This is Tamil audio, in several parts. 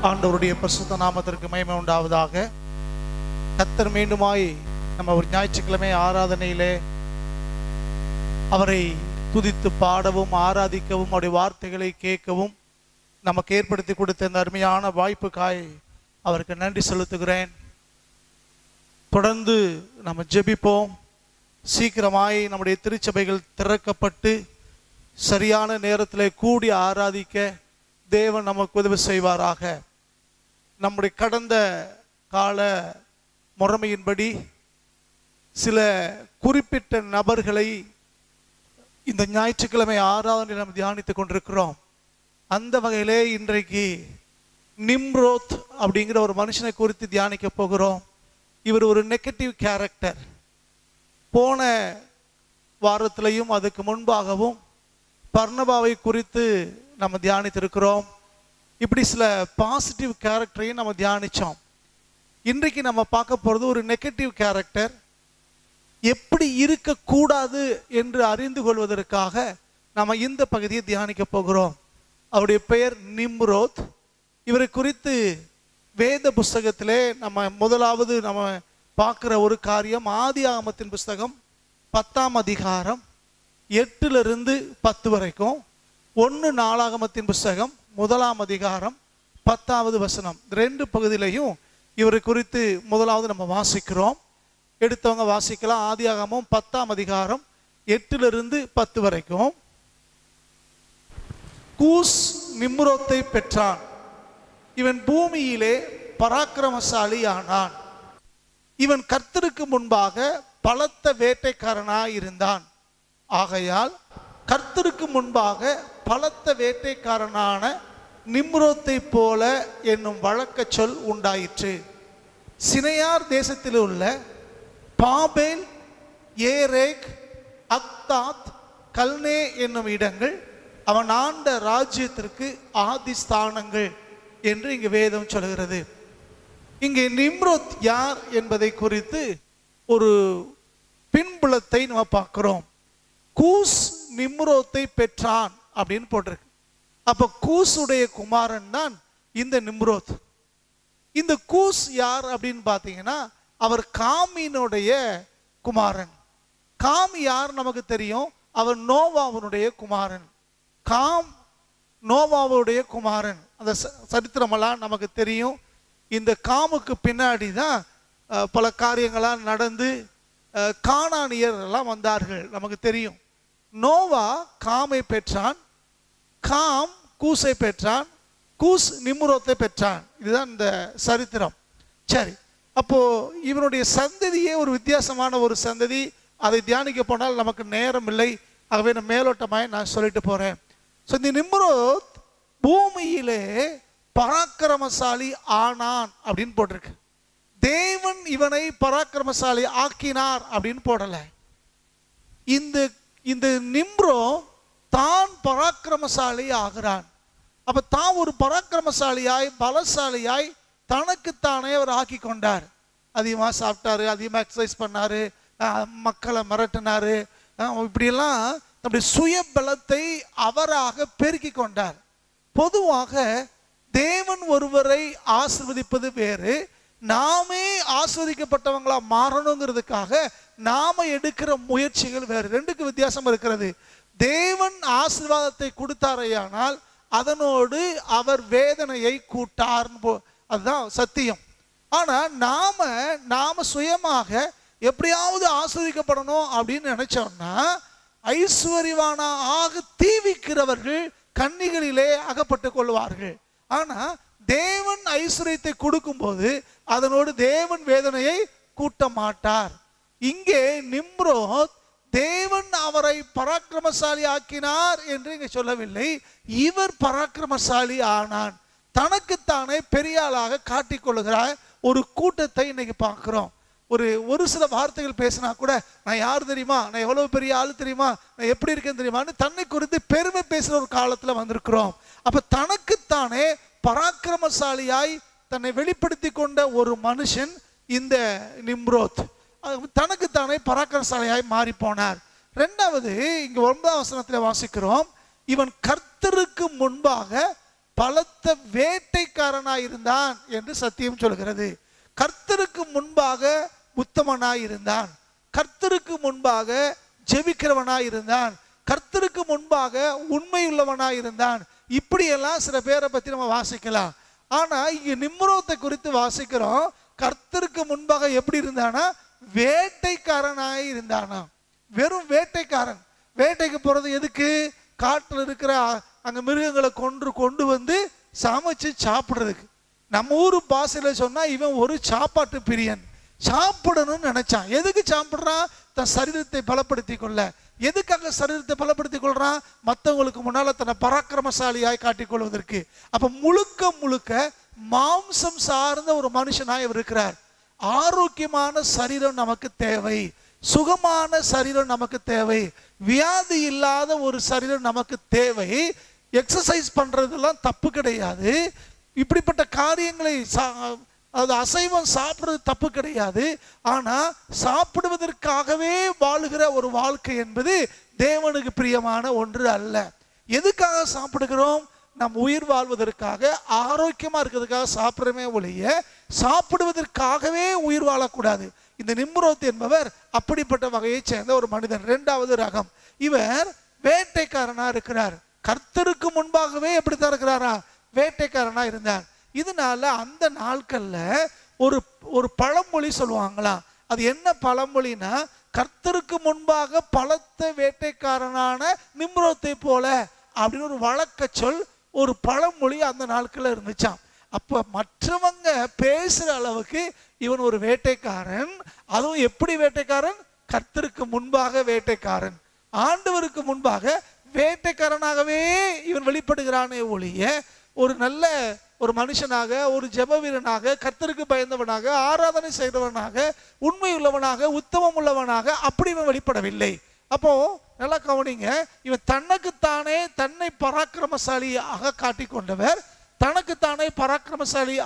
ஆண்டவருடைய பரிசுத்த நாமத்திற்கு மகிமை உண்டாவதாக. கர்த்தர் மீண்டுமாய் நம்ம ஒரு ஞாயிற்றுக்கிழமை ஆராதனையிலே அவரை துதித்து பாடவும் ஆராதிக்கவும் அவருடைய வார்த்தைகளை கேட்கவும் நமக்கு ஏற்படுத்தி கொடுத்த இந்த அருமையான வாய்ப்புக்காய் அவருக்கு நன்றி செலுத்துகிறேன். தொடர்ந்து நம்ம ஜெபிப்போம். சீக்கிரமாய் நம்முடைய திருச்சபைகள் திறக்கப்பட்டு சரியான நேரத்தில் கூடி ஆராதிக்க தேவன் நமக்கு உதவி செய்வாராக. நம்முடைய கடந்த கால முறைமையின்படி சில குறிப்பிட்ட நபர்களை இந்த ஞாயிற்றுக்கிழமை ஆராதனையில் நாம் தியானித்துக் கொண்டிருக்கிறோம். அந்த வகையிலே இன்றைக்கு நிம்ரோத் அப்படிங்கிற ஒரு மனுஷனை குறித்து தியானிக்க போகிறோம். இவர் ஒரு நெகட்டிவ் கேரக்டர். போன வாரத்திலையும் அதுக்கு முன்பாகவும் பர்னபாவை குறித்து நம்ம தியானித்திருக்கிறோம். இப்படி சில பாசிட்டிவ் கேரக்டரையும் நம்ம தியானித்தோம். இன்றைக்கு நம்ம பார்க்க போகிறது ஒரு நெகட்டிவ் கேரக்டர். எப்படி இருக்கக்கூடாது என்று அறிந்து கொள்வதற்காக நம்ம இந்த பகுதியை தியானிக்க போகிறோம். அவருடைய பெயர் நிம்ரோத். இவரை குறித்து வேத புஸ்தகத்திலே நம்ம முதலாவது நம்ம பார்க்குற ஒரு காரியம் ஆதியாகமத்தின் புஸ்தகம் 10ஆம் அதிகாரம் 8 வரைக்கும், 1 நாளாகமத்தின் புஸ்தகம் 1ஆம் அதிகாரம் 10வது வசனம், 2 பகுதியிலையும் இவரை குறித்து முதலாவது நம்ம வாசிக்கிறோம். எடுத்தவங்க வாசிக்கலாம். ஆதியாகமம் 10ஆம் அதிகாரம் 8 வரைக்கும். கூஸ் நிம்ரோத்தை பெற்றான். இவன் பூமியிலே பராக்கிரமசாலி ஆனான். இவன் கர்த்தருக்கு முன்பாக பலத்த வேட்டைக்காரனாய் இருந்தான். ஆகையால் கர்த்தருக்கு முன்பாக பலத்த வேட்டைக்காரனான நிம்ரோத்தை போல என்னும் வழக்க சொல் உண்டாயிற்று. சினையார் தேசத்தில் உள்ள பாபேல், ஏரேக், அக்தாத், கல்னே என்னும் இடங்கள் அவன் ஆண்ட ராஜ்யத்திற்கு ஆதிஸ்தானங்கள் என்று இங்கு வேதம் சொல்கிறது. இங்கே நிம்ரோத் யார் என்பதை குறித்து ஒரு பின்புலத்தை நம்ம பார்க்கிறோம். கூஸ் நிம்ரோத்தை பெற்றான் அப்படின்னு போட்டிருக்கு. அப்ப கூசுடைய குமாரன் தான் இந்த நிம்ரோத். இந்த கூஸ் யார் அப்படின்னு பார்த்தீங்கன்னா அவர் காமினுடைய குமாரன். காம் யார் நமக்கு தெரியும். அவர் நோவாவுடைய குமாரன். காம் நோவாவுடைய குமாரன். அந்த சரித்திரமெல்லாம் நமக்கு தெரியும். இந்த காமுக்கு பின்னாடி தான் பல காரியங்களாம் நடந்து கானானியர் எல்லாம் வந்தார்கள், நமக்கு தெரியும். நோவா காமை பெற்றான், காம் கூசை பெற்றான், கூஸ் நிம்ரோத்தை பெற்றான். இதுதான் இந்த சரித்திரம். சரி, அப்போ இவனுடைய சந்ததியே ஒரு வித்தியாசமான ஒரு சந்ததி. அதை தியானிக்க போனால் நமக்கு நேரம் இல்லை. ஆகவே நான் மேலோட்டமாய் நான் சொல்லிட்டு போறேன். ஸோ இந்த நிம்ரோத் பூமியிலே பராக்கிரமசாலி ஆனான் அப்படின்னு போட்டிருக்கு. தேவன் இவனை பராக்கிரமசாலி ஆக்கினார் அப்படின்னு போடல. இந்த நிம்ரோ தான் பராக்கிரமசாலி ஆகிறான். அப்ப தான் ஒரு பராக்கிரமசாலியாய் பலசாலியாய் தனக்குத்தானே அவர் ஆக்கி கொண்டார். அதிகமாக சாப்பிட்டாரு, அதிகமாக எக்ஸசைஸ் பண்ணாரு, மக்களை மிரட்டினாரு. இப்படியெல்லாம் நம்முடைய சுய பலத்தை அவராக பெருக்கி கொண்டார். பொதுவாக தேவன் ஒருவரை ஆசீர்வதிப்பது வேறு, நாமே ஆஸ்வதிக்கப்பட்டவங்களா மாறணுங்கிறதுக்காக நாம எடுக்கிற முயற்சிகள் வேறு. ரெண்டுக்கு வித்தியாசம் இருக்கிறது. தேவன் ஆசீர்வாதத்தை கொடுத்தாரையானால் அதனோடு அவர் வேதனையை கூட்டார், அதுதான் சத்தியம். ஆனா நாம சுயமாக எப்படியாவது ஆஸ்வதிக்கப்படணும் அப்படின்னு நினைச்சோம்னா ஐஸ்வர்யவானா ஆக தீவிக்கிறவர்கள் கண்ணிகளிலே அகப்பட்டு கொள்வார்கள். ஆனா தேவன் ஐஸ்வர்யத்தை கொடுக்கும்போது அதனோடு தேவன் வேதனையை கூட்ட மாட்டார். இங்கே நிம்ரோத் தேவன் அவரை பராக்கிரமசாலி ஆக்கினார் என்று இங்கே சொல்லவில்லை. இவர் பராக்கிரமசாலி ஆனான். தனக்குத்தானே பெரிய ஆளாக காட்டிக்கொள்ளுகிறார் ஒரு கூட்டத்தை இன்னைக்கு பார்க்கிறோம். ஒரு சில வார்த்தைகள் பேசினா கூட நான் யார் தெரியுமா, நான் எவ்வளவு பெரிய ஆள் தெரியுமா, நான் எப்படி இருக்கேன்னு தெரியுமான்னு தன்னை குறித்து பெருமை பேசுற ஒரு காலத்துல வந்திருக்கிறோம். அப்ப தனக்குத்தானே பராக்கிரமசாலியாய் தன்னை வெளிப்படுத்தி கொண்ட ஒரு மனுஷன் இந்த நிம்ரோத். தனக்குத்தானே பராக்கிரமசாலியாய் மாறி போனார். ரெண்டாவது இங்க 9ஆம் வசனத்துல வாசிக்கிறோம், இவன் கர்த்தருக்கு முன்பாக பலத்த வேட்டைக்காரனாய் இருந்தான் என்று சத்தியம் சொல்கிறது. கர்த்தருக்கு முன்பாக உத்தமனாய் இருந்தான், கர்த்தருக்கு முன்பாக ஜெபிக்கிறவனாய் இருந்தான், கர்த்தருக்கு முன்பாக உண்மையுள்ளவனாய் இருந்தான். இப்படியெல்லாம் சில பேரை பத்தி நம்ம வாசிக்கலாம். ஆனா இங்க நிம்ரோத்தை குறித்து வாசிக்கிறோம். கர்த்தருக்கு முன்பாக எப்படி இருந்தானா? வேட்டைக்காரனாய் இருந்தானா. வெறும் வேட்டைக்காரன். வேட்டைக்கு போறது எதுக்கு? காட்டில் இருக்கிற அங்க மிருகங்களை கொண்டு வந்து சமைச்சு சாப்பிடுறதுக்கு. நம்ம ஊர் பாசையில சொன்னா இவன் ஒரு சாப்பாட்டு பிரியன். சாப்பிடணும்னு நினைச்சான். எதுக்கு சாப்பிடுறான்? தன் சரீரத்தை பலப்படுத்திக் கொள்ள. எதுக்காக சரீரத்தை பலப்படுத்திக் கொள்றான்? மற்றவங்களுக்கு முன்னால தன்னை பராக்கிரமசாலியாய் காட்டிக் கொள்வதற்கு. அப்ப முழுக்க முழுக்க மாம்சம் சார்ந்த ஒரு மனுஷனாய் இருக்கிறார். ஆரோக்கியமான சரீரம் நமக்கு தேவை, சுகமான சரீரம் நமக்கு தேவை, வியாதி இல்லாத ஒரு சரீரம் நமக்கு தேவை. எக்ஸசைஸ் பண்றதெல்லாம் தப்பு கிடையாது. இப்படிப்பட்ட காரியங்களை அது அசைவம் சாப்பிடுறது தப்பு கிடையாது. ஆனா சாப்பிடுவதற்காகவே வாழுகிற ஒரு வாழ்க்கை என்பது தேவனுக்கு பிரியமான ஒன்று அல்ல. எதுக்காக சாப்பிடுகிறோம்? நம் உயிர் வாழ்வதற்காக, ஆரோக்கியமா இருக்கிறதுக்காக சாப்பிடுறமே ஒழிய சாப்பிடுவதற்காகவே உயிர் வாழக்கூடாது. இந்த நிம்ரோத் என்பவர் அப்படிப்பட்ட வகையை சேர்ந்த ஒரு மனிதன். இரண்டாவது ரகம். இவர் வேட்டைக்காரனா இருக்கிறார். கர்த்தருக்கு முன்பாகவே எப்படித்தான் இருக்கிறாரா? வேட்டைக்காரனா இருந்தார். இதனால அந்த நாட்கள்ல ஒரு பழமொழி சொல்லுவாங்களாம். அது என்ன பழமொழினா, கர்த்தருக்கு முன்பாக பலத்த வேட்டைக்காரனான நிம்ரோத்தை போல அப்படின்னு ஒரு வழக்க சொல், ஒரு பழமொழி அந்த நாட்கள்ல இருந்துச்சாம். அப்ப மற்றவங்க பேசுற அளவுக்கு இவன் ஒரு வேட்டைக்காரன். அதுவும் எப்படி வேட்டைக்காரன்? கர்த்தருக்கு முன்பாக வேட்டைக்காரன், ஆண்டவருக்கு முன்பாக வேட்டைக்காரனாகவே இவன் வெளிப்படுகிறானே ஒழிய ஒரு நல்ல ஒரு மனுஷனாக, ஒரு ஜெப வீரனாக, கர்த்தருக்கு பயந்தவனாக, ஆராதனை செய்தவனாக, உண்மை உள்ளவனாக, உத்தமம் உள்ளவனாக அப்படி இவன் வெளிப்படவில்லை. அப்போ நல்லா கவனிங்க. இவன் தன்னைக்குத்தானே தன்னை பராக்கிரமசாலியாக காட்டிக் கொண்டவர், தனக்குத்தானே பராக்கிரமசாலி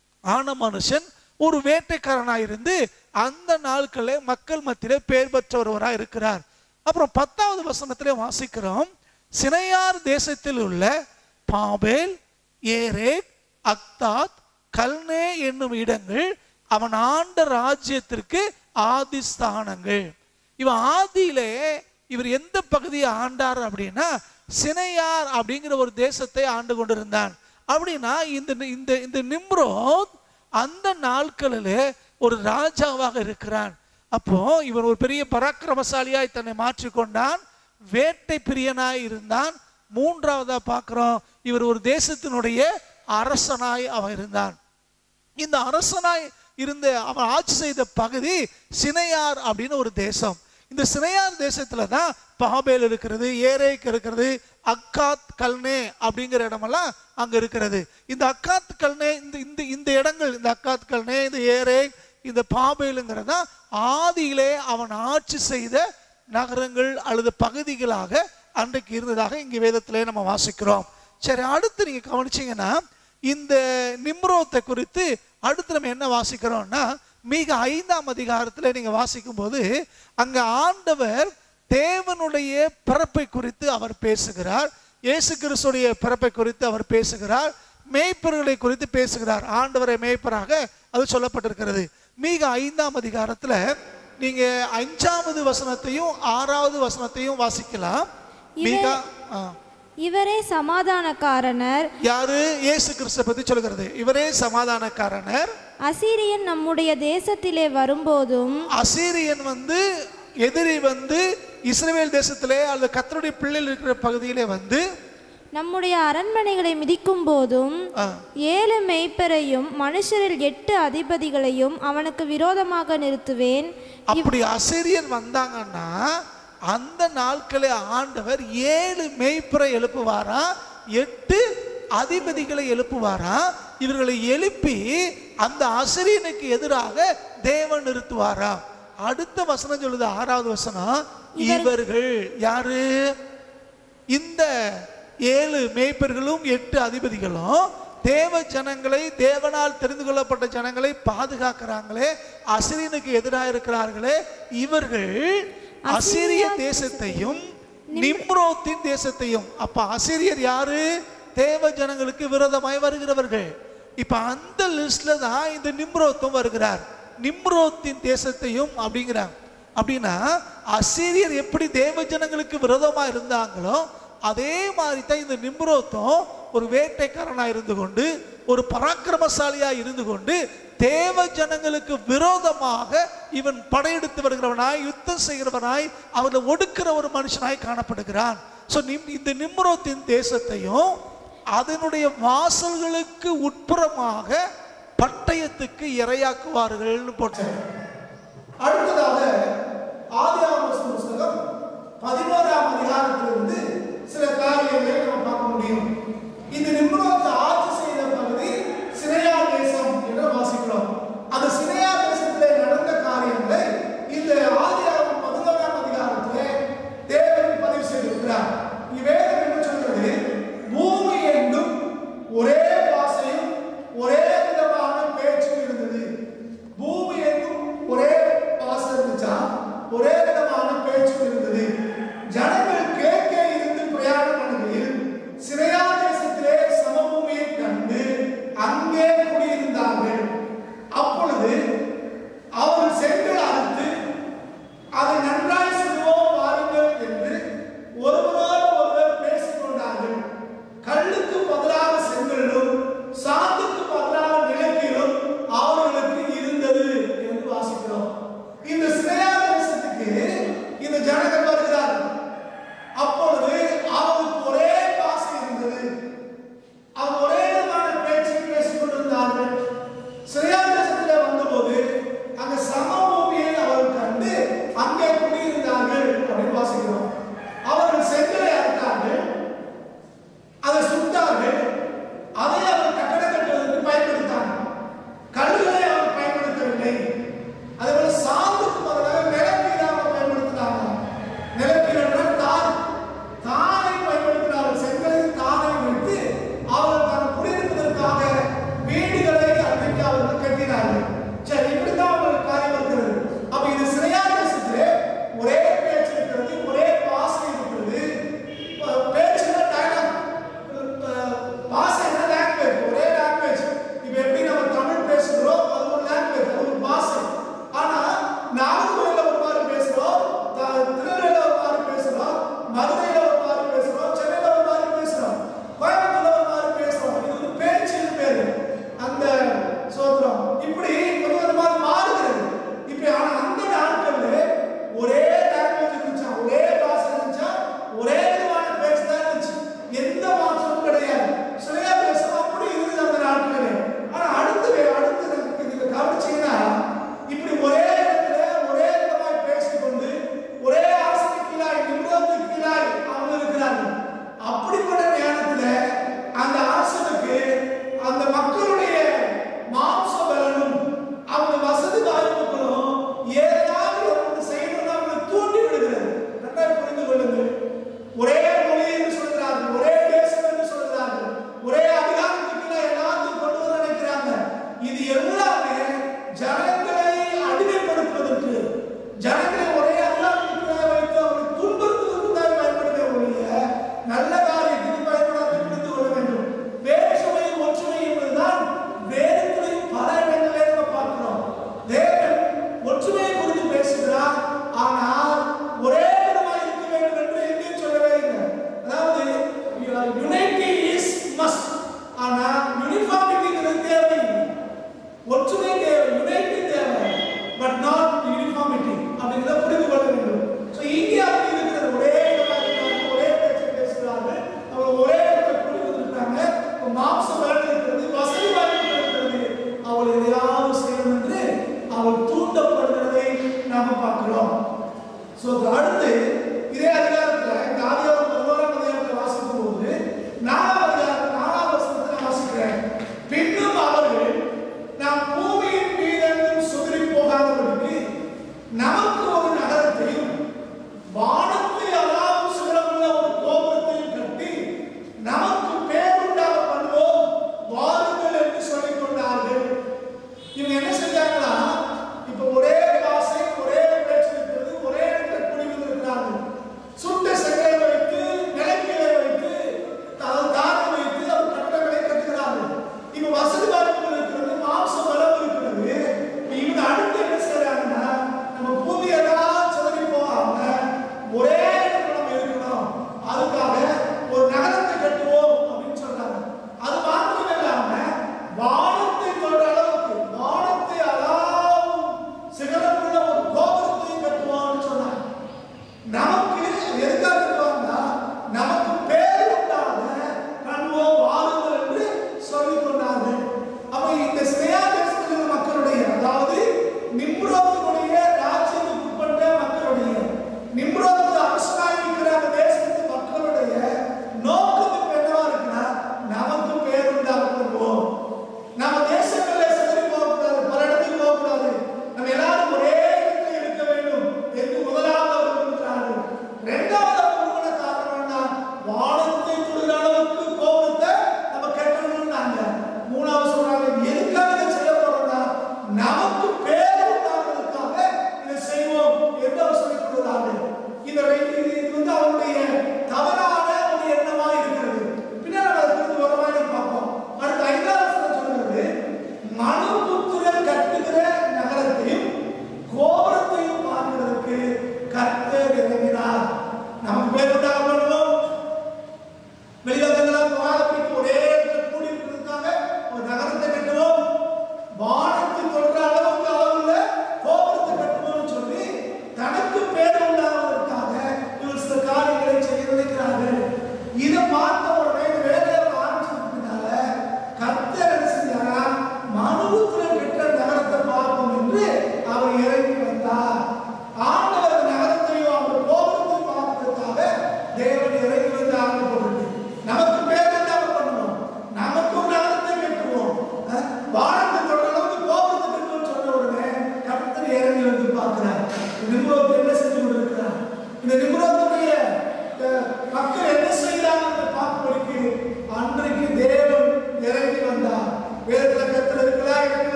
ஆன மனுஷன் ஒரு வேட்டைக்காரனாயிருந்து அந்த நாட்களே மக்கள் மத்தியிலே பெயர் பெற்றவராக இருக்கிறார். அப்புறம் 10வது வசனத்திலே வாசிக்கிறோம், சினையார் தேசத்தில் உள்ள பாபேல், ஏரேக், அக்தாத், கல்னே என்னும் இடங்கள் அவன் ஆண்ட ராஜ்யத்திற்கு ஆதிஸ்தானங்கள். இவன் ஆதியிலே இவர் எந்த பகுதியை ஆண்டார் அப்படின்னா சினையார் அப்படிங்கிற ஒரு தேசத்தை ஆண்டு கொண்டிருந்தான். அப்படின்னா இந்த நிம்ரோத் அந்த நாட்களிலே ஒரு ராஜாவாக இருக்கிறான். அப்போ இவன் ஒரு பெரிய பராக்கிரமசாலியாய் தன்னை மாற்றிக்கொண்டான், வேட்டை பிரியனாய் இருந்தான். மூன்றாவதா பார்க்கிறோம், இவர் ஒரு தேசத்தினுடைய அரசனாய் அவன் இருந்தான். இந்த அரசனாய் இருந்து அவன் ஆட்சி செய்த பகுதி சினையார் அப்படின்னு ஒரு தேசம். இந்த சினையார் தேசத்துல தான் பாபேல் இருக்கிறது, ஏரேக் இருக்கிறது, அக்காத் கல்னே அப்படிங்கிற இடமெல்லாம் அங்க இருக்கிறது. இந்த அக்காத் கல்னே இந்த இடங்கள், இந்த அக்காத் கல்னே, இந்த ஏரேக், இந்த பாபேலுங்கிறதா ஆதியிலே அவன் ஆட்சி செய்த நகரங்கள் அல்லது பகுதிகளாக அன்றைக்கு இருந்ததாக இங்க வேதத்திலே நம்ம வாசிக்கிறோம். சரி, அடுத்து நீங்க கவனிச்சீங்கன்னா இந்த நிம்ரோத்தை குறித்து அடுத்து நம்ம என்ன வாசிக்கிறோம்னா, மிக 5ஆம் அதிகாரத்தில் நீங்க வாசிக்கும் போது அங்க ஆண்டவர் தேவனுடைய பிறப்பை குறித்து அவர் பேசுகிறார், இயேசு கிறிஸ்துடைய பிறப்பை குறித்து அவர் பேசுகிறார், மேய்ப்பர்களை குறித்து பேசுகிறார். ஆண்டவரை மேய்ப்பராக அது சொல்லப்பட்டிருக்கிறது. மிக 5ஆம் அதிகாரத்துல நீங்க 5வது வசனத்தையும் 6வது வசனத்தையும் வாசிக்கலாம். இவரே சமாதானக்காரனர். யாரு? இயேசு கிறிஸ்துவை பத்தி சொல்கிறது. இவரே சமாதானக்காரனர். அசீரியன் நம்முடைய தேசத்திலே வரும்போதும், அசீரியன் எதிரி இஸ்ரவேல் தேசத்திலே அல்லது கர்த்தருடைய பிள்ளைகள் இருக்கிற பகுதியிலே நம்முடைய அரண்மனைகளை மிதிக்கும் போதும் 7 மேய்ப்பரையும் மனுஷரில் 8 அதிபதிகளையும் அவனுக்கு விரோதமாக நிறுத்துவேன். அப்படி அசீரியன் வந்தாங்கன்னா அந்த நாட்களே ஆண்டவர் 7 மேய்ப்பரை எழுப்புவாரா, 8 அதிபதிகளை எழுப்புவாரா. இவர்களை எழுப்பி அந்த அசீரியனுக்கு எதிராக தேவன் நிறுத்துவாரா. அடுத்த வசனம் சொல்லுது, 6வது வசனம், இவர்கள் யாரு? இந்த 7 மேய்ப்பர்களும் 8 அதிபதிகளும் தேவ ஜனங்களை, தேவனால் தெரிந்து கொள்ளப்பட்ட ஜனங்களை பாதுகாக்கிறாங்களே, அசீரியனுக்கு எதிராக இருக்கிறார்களே, இவர்கள் அசீரிய தேசத்தையும் நிம்ரோத்தின் தேசத்தையும். அப்ப அசீரியர் யாரு? தேவ ஜனங்களுக்கு விரோதமாய் வருகிறவர்கள். இப்ப அந்த லிஸ்ட்ல தான் இந்த நிம்ரோத்தும் வருகிறார். நிம்ரோத்தின் தேசத்தையும் அப்படிங்கிறாங்க. அப்படின்னா அசீரியர் எப்படி தேவ ஜனங்களுக்கு விரோதமா இருந்தாங்களோ அதே மாதிரி தான் இந்த நிம்ரோத்தும் ஒரு வேட்டைக்காரனா இருந்து கொண்டு, ஒரு பராக்கிரமசாலியா இருந்து கொண்டு, தேவ ஜனங்களுக்கு விரோதமாக இவன் படையெடுத்து வருகிறவனாய், யுத்தம் செய்கிறவனாய், அவனை ஒடுக்கிற ஒரு மனுஷனாய் காணப்படுகிறான். ஸோ இந்த நிம்ரோத்தின் தேசத்தையும் அதனுடைய வாசல்களுக்கு உட்புறமாக பட்டயத்துக்கு இரையாக்குவார்கள் போட்டு. அடுத்ததாக ஆதியாகம புத்தகம் 11ஆம் அதிகாரத்திலிருந்து சில காரியங்களை நம்ம பார்க்க முடியும். இந்த நிம்ரோத் ஆட்சி செய்த பகுதி சினையா தேசம் என்று வாசிக்கிறோம். அந்த சினையா தேசத்திலே நடந்த காரியங்களை இந்த ஆதியாகம 11ஆம் அதிகாரத்திலே தேவன் பதிவு செய்திருக்கிறார். வேதம் என்ன சொல்றது? பூமி எங்கும் ஒரே பாசையும் ஒரே விதமான பேச்சும் இருந்தது. பூமி எங்கும் ஒரே பாசை இருந்துச்சா, ஒரே விதமான பேச்சும் இருந்தது. ஜனங்கள் கேட்க இருந்து பிரயாணம் பண்ணுகையில் சினையா தேசத்திலே சமபூமியை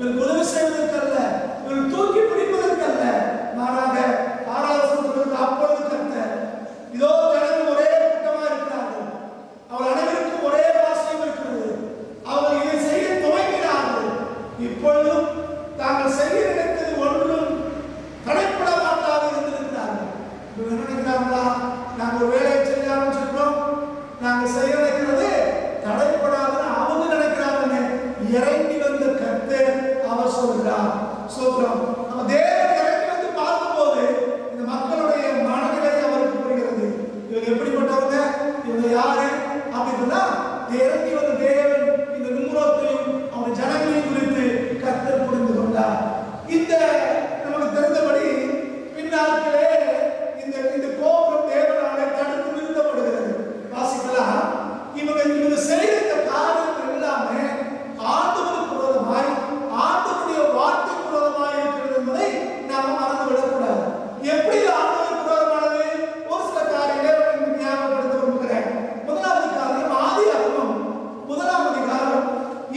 இவருக்கு உதவி செய்வதற்கல்ல, இவர்கள் தூக்கி பிடிப்பதற்கல்ல, மாறாக 6வது வசனத்தில் அப்பொழுது கர்த்தர், இதோ ஜனங்கள் ஒரே கூட்டமாக இருக்கிறார்கள், அவர் அனைவருக்கும் ஒரே பாசையும் இருக்கிறது, அவர்கள் இதை செய்ய துவங்கினார்கள், இப்பொழுதும் தாங்கள் செய்ய நினைத்தது ஒன்றும் தடைப்பட மாட்டாது இருந்திருக்கிறார்கள். இவங்க நினைக்கிறாங்களா, நாங்கள் ஒரு வேலையை செய்ய ஆரம்பிச்சிருக்கோம், நாங்கள் செய்ய நினைக்கிறது தடைப்படாதுன்னு அவங்க நினைக்கிறாங்க. இறங்கி வந்த கர்த்தர் அவர் சொல்கிறார். சோத்திரம். நம்ம தேவன் இறங்கி வந்து பார்க்கும்போது இந்த மக்களுடைய மனநிலை அவருக்கு புரிகிறது. இவங்க எப்படிப்பட்டவங்க, இவங்க யாரு அப்படின்னா, இறங்கி வந்த தேவன் இந்த நிம்ரோத்தையும் அவங்க ஜனங்களையும் குறித்து கர்த்தர் புரிந்து கொண்டார். இந்த நமக்கு தெரிந்தபடி பின்னாட்களே இந்த கோபுரம் தேவனாலே தடுத்து நிறுத்தப்படுகிறது. வாசிக்கலாம். இவங்க செய்த காரியங்கள் எல்லாமே ஆண்டவருக்கு விரோதமாய், ஆண்டவருடைய வார்த்தைக்கு விரோதமாய் இருக்கிறது என்பதை நாம் மறந்துவிடக்கூடாது. எப்படி ஆண்டவருக்கு விரோதமானது? ஒரு சில காரியங்களை ஞாபகப்படுத்த விரும்புகிறேன். முதலாவது காரியம் ஆதியாகமம் 1ஆம் அதிகாரம்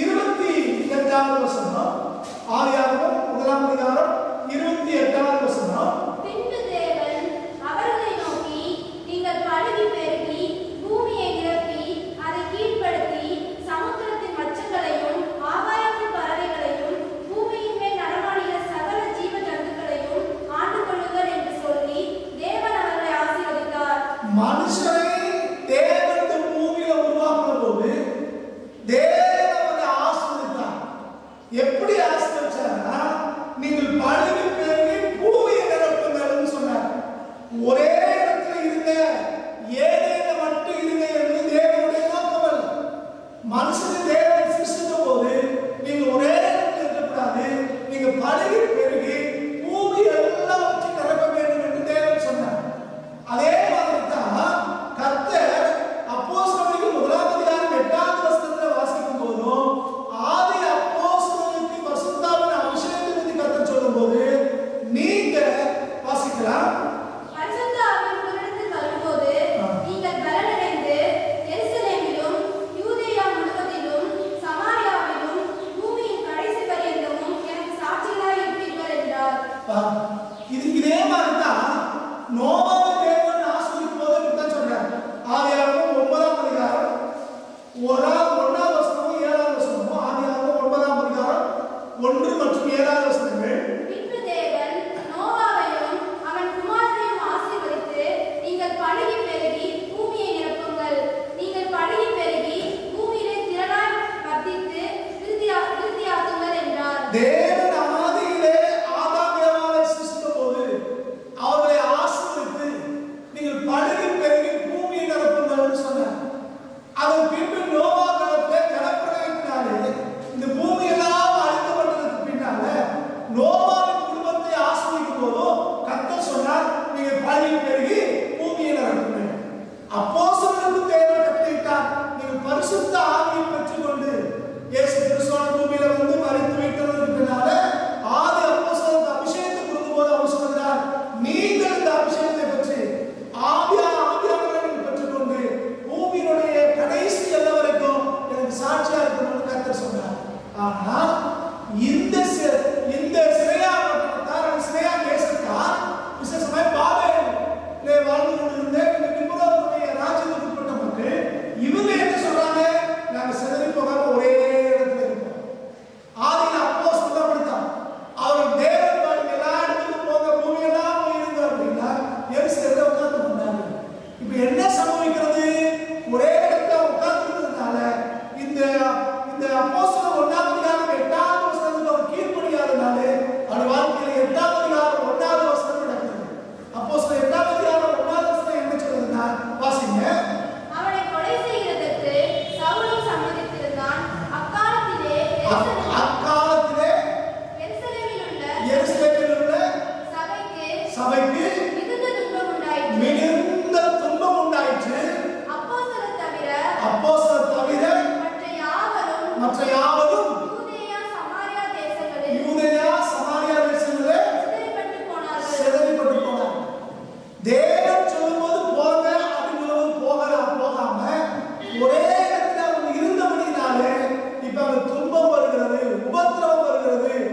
28வது வசனம். ஆதியாகமம் 1ஆம் அதிகாரம் 28வது வசனம். பின்பு தேவன் அவர்களை நோக்கி, நீங்கள் பலுகி பெருகி பூமியை நிரப்பி அதை கீழ்ப்படுத்தி சமுத்திரத்தின் மச்சங்களையும் ஆகாயத்தின் பறவைகளையும் பூமியின் மேல் நடமாடுகிற சகல ஜீவ ஜந்துக்களையும் ஆண்டு கொள்ளுங்கள் என்று சொல்லி தேவன் அவர்களை ஆசீர்வதித்தார். மனுஷனை தேவன் இந்த பூமியில உருவாக்குற போது தேவன் அவரை ஆசீர்வதித்தார். எப்படி ஆசீர்வதிச்சார்னா, நீங்கள் பழுகி பெருகி பூமியை நிரப்புங்கள்னு சொன்னார். ஒரே இடத்துல இருங்க, ஏதேன மட்டும் இருங்க என்று தேவனுடைய நோக்கம் அல்ல. மனுஷனை தேவன் சிருஷ்டித்த போது நீங்க ஒரே இடத்துல இருக்கக்கூடாது, நீங்க பழுகி பெருகி பூமி எல்லாம் வச்சு நிரப்ப வேண்டும் என்று தேவன் சொன்னார். அதே மாதிரி தான் கர்த்தர் அப்போஸ்தலர்களுக்கு 1ஆம் அதிகாரம் 8வது வசனத்துல வாசிக்கும் போதும், ஆதி அப்போஸ்தலர்களுக்கு பரிசுத்தாவின் அபிஷேகத்தை பற்றி கர்த்தர் சொல்லும்போது நீங்க வாசிக்கலாம். பரிசுத்த ஆவி உங்களிடத்தில் வரும்போது நீங்கள் பலனடைந்து எருசலேமிலும் யூதேயா முழுவதிலும் சமாரியாவிலும் பூமியின் கடைசி பரியந்தமும் எனக்கு சாட்சிகளாய் இருப்பீர்கள் என்றார். இதே மாதிரி தான் நோவாவை தேவன் ஆசீர்வதிக்கும் போது இப்படித்தான் சொல்றார். ஆதியாகமம் 9ஆம் அதிகாரம் 1வது வசனமும் 7வது வசனமும். ஆதியாகமம் 9ஆம் அதிகாரம் 1 மற்றும் 7வது வசனங்கள். பின்பு தேவன் நோவாவையும் அவன் குமாரரையும் ஆசீர்வதித்து, நீங்கள் பலுகி பெருகி பூமியை நிரப்புங்கள், நீங்கள் பலுகி பெருகி பூமியிலே திரளாய் வர்த்தித்து விருத்தியாக்குங்கள் என்றார். தேவன் ஆதியிலே ஆதாம் ஏவாளை சிருஷ்டித்த போது அவர்களை ஆசீர்வதித்து நீங்கள் பழுகி பெருகி பூமியை நிரப்புங்கள் சொன்னார். அதன் பின்பு நோவா காலத்திலே ஜலப்பிரளயத்தினாலே இந்த பூமி எல்லாம் அழிக்கப்பட்டதற்கு பின்னால நோவாவின் குடும்பத்தை ஆசீர்வதிக்கும் போதும் கர்த்தர் சொன்னார், நீங்கள் பழுகி பெருகி பூமியை நிரப்புங்கள். அப்போஸ்தலர்களுக்கு தேவன் கட்டளையிட்டார், நீங்கள் பரிசுத்த ஆவியை பெற்றுக்கொண்டு இயேசு கிறிஸ்துவின் பூமியில வந்து மரித்து வைத்ததற்கு பின்னால ஆதி அப்போஸ்தலருக்கு அபிஷேகத்தை கொடுக்கும்போது அவர் சொல்கிறார், நீங்கள் இந்த அபிஷேகத்தை பெற்று ஆவியானவரை பெற்றுக்கொண்டு பூமியினுடைய கடைசி எல்லை வரைக்கும் எனக்கு சாட்சியா இருக்கணும்னு கர்த்தர் சொன்னார். ஆனால் இந்த சிறையா பட்டணத்தார், சிறையா தேசத்தார், விசேஷமாய் பாபேலிலே வாழ்ந்து கொண்டிருந்த இந்த நிம்ரோதுடைய ராஜ்யத்துக்கு உட்பட்ட மக்கள், இவங்க என்ன சொல்றாங்க, நாங்க சிதறி போகாம ஒரே இடத்துல இருக்கோம். ஆதியில அப்போஸ்தலர்கள் அப்படித்தான். அவர் தேவன் பாருங்க எல்லா இடத்துக்கும் போக பூமியெல்லாம் போயிருங்க அப்படின்னா எருசலேம்ல உட்கார்ந்து கொண்டாங்க. இப்ப என்ன சம்பவிக்கிறது? ஒரே இடத்துல உட்கார்ந்துருந்ததுனால இந்த அப்போஸ்தலர் 1ஆம் அதிகாரம் 8வது வசனத்துல ஒரு கீழ்ப்படியாதனால அவர் வாழ்க்கையில 8ஆம் அதிகாரம் 1வது வசனம் நடக்குது. அப்போஸ்தலர் 8ஆம் அதிகாரம் 1வது வசனம் என்ன சொல்லுதுன்னா, வாசிங்க. அவனை கொலை செய்கிறதற்கு சவுலும் சம்மதித்திருந்தான். அக்காலத்திலே எருசலேமில் உள்ள சபைக்கு மிகுந்த துன்பம் உண்டாயிற்று. அப்போஸ்தலர் தவிர மற்ற யாவரும் யூதேயா சமாரியா தேசங்களிலே சிதறிப்பட்டு போனார்கள். தேவன் சொல்லும்போது போங்க அப்படிங்கும்போது போகாம ஒரே இடத்துல அவங்க இருந்தபடினாலே இப்ப அவங்க துன்பம் வருகிறது, உபத்திரவம் வருகிறது.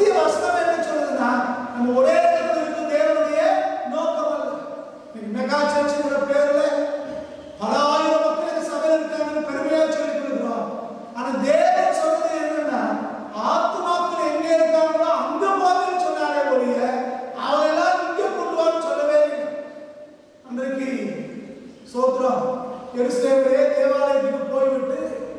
சத்திய வசனம் என்ன சொல்லுதுன்னா, நம்ம ஒரே இடத்துல இருக்கும் தேவனுடைய நோக்கம் அல்ல. மெகா சர்ச்சுங்கிற பேர்ல பல ஆயிரம் மக்கள் சபையில் இருக்காங்கன்னு பெருமையா சொல்லிக் கொடுக்கிறோம். ஆனா தேவன் சொல்றது என்னன்னா, ஆத்துமாக்கள் எங்க இருக்காங்களோ அங்க போங்கன்னு சொன்னாரே ஒழிய அவரெல்லாம் இங்க கொண்டு வான்னு சொல்லவே இல்லை. அன்றைக்கு சோத்ரம் எருசலேமிலே தேவாலயத்துக்கு போய்விட்டு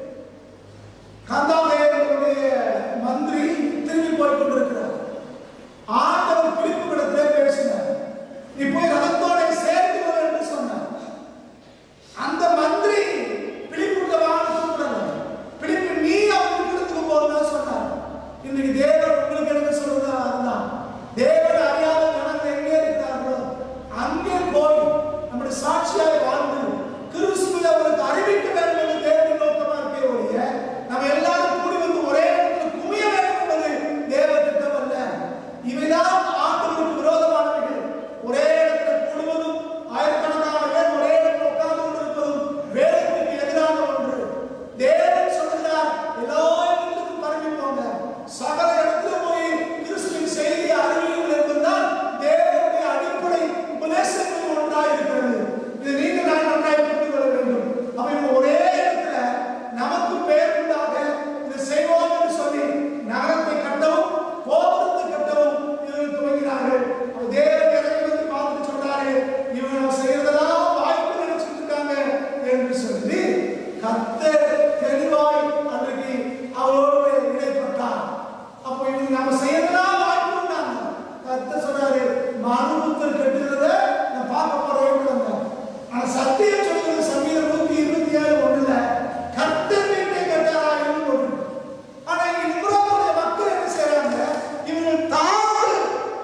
கந்தாலயனுடைய மந்திரி திரும்பி போய் கொண்டிருக்கிறார். ஆண்டவர் பிலிப்பிடத்திலே பேசினார், நீ போய் ரதத்தோட சேர்த்து வர என்று சொன்னார். அந்த மந்திரி பிலிப்புக்கு கூப்பிடணும், பிலிப்பு நீ அவருக்கு இடத்துக்கு போகணும்னு சொன்னார். இன்னைக்கு தேவன் உங்களுக்கு என்ன சொல்றது, அதுதான் தேவன் அறியாத ஜனங்கள் எங்கே இருக்கிறார்களோ அங்கே போய் நம்முடைய சாட்சியாக வாழ்ந்து கிறிஸ்துவை அவருக்கு அறிவிக்க வேண்டும் என்று தேவன் நோக்கமா இருக்கே ஒழிய நம்ம எல்லாரும் கூடி வந்து ஒரே இடத்துல குமிய வேண்டும் என்பது தேவ திட்டம் அல்ல. இவைதான் ஆண்டவருக்கு விரோதமானவைகள். ஒரே இடத்துல கூடுவதும் ஆயிரக்கணக்கான பேர் ஒரே இடத்துல உட்கார்ந்து கொண்டிருப்பதும் வேதத்துக்கு எதிரான ஒன்று. தேவன் சொல்கிறார், எல்லா இடத்துக்கும் பரவி போங்க, சகல இடத்துல போய் கிறிஸ்துவின் செய்தியை அறிவியுங்கள் என்பதுதான் தேவனுடைய அடிப்படை உபதேசங்களில் ஒன்றாக இருக்கிறது. இது நீங்க நான் நன்றாக புரிந்து கொள்ள வேண்டும். அப்ப ஒரே இடத்துல நமக்கு பேர் உண்டாக இதை செய்வோம் என்று சொல்லி நகரத்தை கட்டவும் கோபுரத்தை கட்டவும் இவர்கள் துவங்கினார்கள். தேவன் இறங்கி வந்து பார்த்து சொன்னாரு, இவங்க செய்யறதெல்லாம் வாய்ப்பு நினைச்சிட்டு இருக்காங்க என்று சொல்லி கர்த்தர் தெளிவாய் அன்றைக்கு அவரோடு இடைப்பட்டார். அப்போ இவங்க நம்ம செய்யறதெல்லாம் வாய்ப்பு உண்டாங்க. கர்த்தர் சொன்னாரு, மனுபுத்தர் கட்டுகிறத நான் பார்க்க போறேன். ஆனா சத்தியம் சொல்றது சங்கீதம் 127:1 கர்த்தர் வீட்டை கட்டாரா என்று ஒன்று. ஆனா இங்க நிம்ரோதுடைய மக்கள் என்ன செய்யறாங்க, இவர்கள் தாங்கள்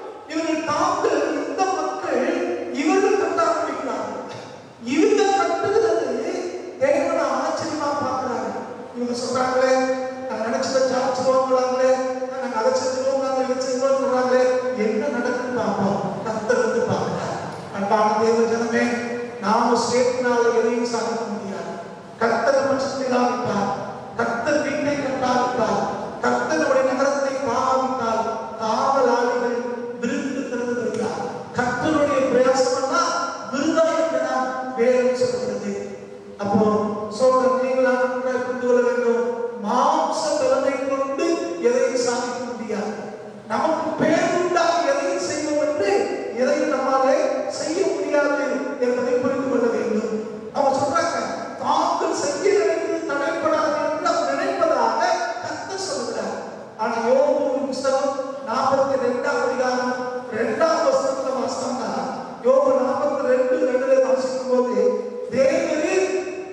இந்த மக்கள் இவர்கள் கட்ட ஆரம்பிக்கிறார்கள். இவங்க கட்டுகிறது தேவனை ஆச்சரியமா பார்க்கிறாங்க. இவங்க சொல்றாங்களே, நாங்க நினைச்சதை சாப்பிடுவாங்களே, நாங்க அதை செஞ்சுருவோம், இதை செஞ்சுருவோம் சொல்றாங்களே, என்ன நடக்குன்னு பார்ப்போம். கர்த்தர் வந்து பார்க்கிறார். அன்பான தேவ ஜனமே, நாம சேர்த்தினால எதையும் சாதிக்க முடியாது. கர்த்தர் பட்சத்தை காமித்தார், கர்த்தர் வீட்டை கட்டாவிட்டார், கர்த்தருடைய நகரத்தை காமித்தால் காவலாளிகள் விருந்து திறந்து வருகிறார். கர்த்தருடைய பிரயாசம்னா விருதா என்றுதான் வேதம் சொல்கிறது. அப்போ சொல்ற நீங்களாக புரிந்து கொள்ள வேண்டும், மாம்ச பலனை கொண்டு எதையும் சாதிக்க முடியாது. நமக்கு பேர் உண்டாக எதையும் செய்வோம் என்று எதையும் நம்மாலே செய்ய முடியாது என்பதை புரிந்து கொள்ள வேண்டும். அவங்க சொல்றாங்க, தாங்கள் செய்ய நினைத்தது தடைப்படாது என்று அவர் நினைப்பதாக கர்த்தர் சொல்கிறார். ஆனா யோபு புத்தகம் 42ஆம் அதிகாரம் 2ஆம் வசனத்துல வாசித்தா, யோபு 42:2 வாசிக்கும் போது, தேவரீர்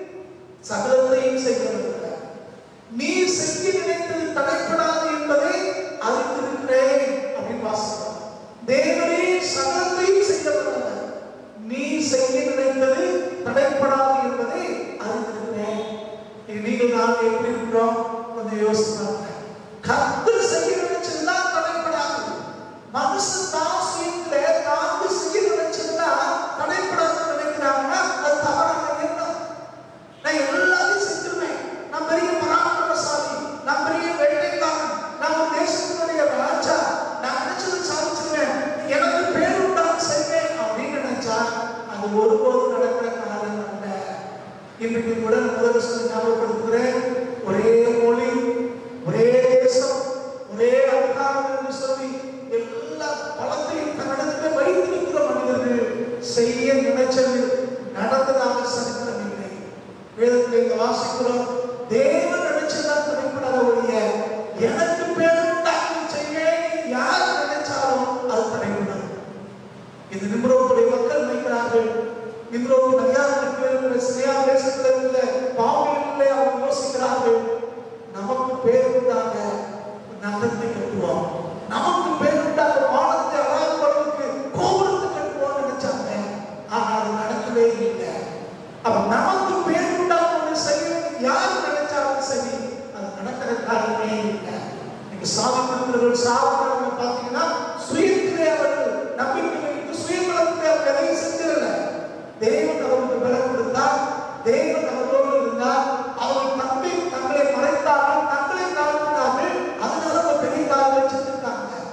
சகலத்தையும் செய்கிறவர், நீ செய்ய நினைத்தது தடைப்படாது என்பதை அறிந்திருக்கிறேன் அப்படின்னு வாசிக்கிறார். தேவரே சகலத்தையும் செய்கிறவர், நீ செய்ய நினைத்தது தடைப்படாது என்பதை அறிந்திருக்கிறேன். நீங்கள் நான் எப்படி இருக்கிறோம் கொஞ்சம் யோசிக்கிறாங்க. கர்த்தர் செய்ய நினைச்சதுதான் தடைப்படாது. மனுஷன் தான் சுயத்திலே தாங்க செய்ய நினைச்சதுன்னா தடைப்படாது நினைக்கிறாங்கன்னா அது தவறான எண்ணம். நான் எல்லாத்தையும் செஞ்சிருவேன், நான் பெரிய பராக்கிரமசாலி, நான் பெரிய வேட்டைக்காரன், நான் ஒரு தேசத்தினுடைய ராஜா, நான் நினைச்சது சாதிச்சிருவேன், எனக்கு பேர் உண்டாக செய்வேன் அப்படின்னு நினைச்சா அது ஒருபோதும் நடக்கிற காரணம் அல்ல. இன்றைக்கு கூட முதல் சொல்லி ஞாபகப்படுத்துகிறேன், ஒரே மொழி, ஒரே தேசம், ஒரே அதிகாரம் என்று சொல்லி எல்லா பலத்தையும் தன்னிடத்தில் வைத்திருக்கிற மனிதர்கள் செய்ய நினைச்சது நடந்ததாக சரித்திரம் இல்லை. வேதத்தில் இங்க வாசிக்கிறோம், தேவன் நினைச்சதான் தடைப்படாத ஒழிய எனக்கு பேருண்டாக செய்வேன் யார் நினைச்சாலும் அது தடைப்படும். இது நிம்ரோதுடைய மக்கள் நினைக்கிறார்கள். நிம்ரோது நதியாருக்கு சிரியா தேசத்தில் இருந்த பாவங்களிலே அவங்க யோசிக்கிறார்கள், நமக்கு பேருண்டாக நகரத்தை கட்டுவோம், நமக்கு பேருண்டாக வானத்தை அழகான அளவுக்கு கோபுரத்தை கட்டுவோம் நினைச்சாங்க. ஆனா அது நடக்கவே இல்லை. அப்ப நமக்கு பேருண்டாக ஒன்று செய்ய யார் நினைச்சாலும் சரி அது நடக்கிற காரணமே இல்லை. நீங்க சாதிக்கிறவர்கள் சாதனை பார்த்தீங்கன்னா சுயத்திலே அவர்கள் நம்பிக்கை வைத்து சுயபலத்திலே அவர் எதையும் செஞ்சிடல. தேவன் அவர்களுக்கு பலம் கொடுத்தார், தேவன் அவர்களோடு இருந்தார். அவர்கள் தங்களை மறைத்தார்கள், தங்களை தாழ்த்தினார்கள், அதனால பெரிய காரியங்களை செஞ்சிருக்காங்க.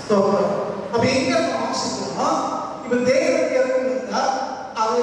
ஸ்தோத்திரம். அப்ப எங்க வாசிக்கிறோம்? இவன் தேவனுக்கு இறங்கி இருந்தால் அதை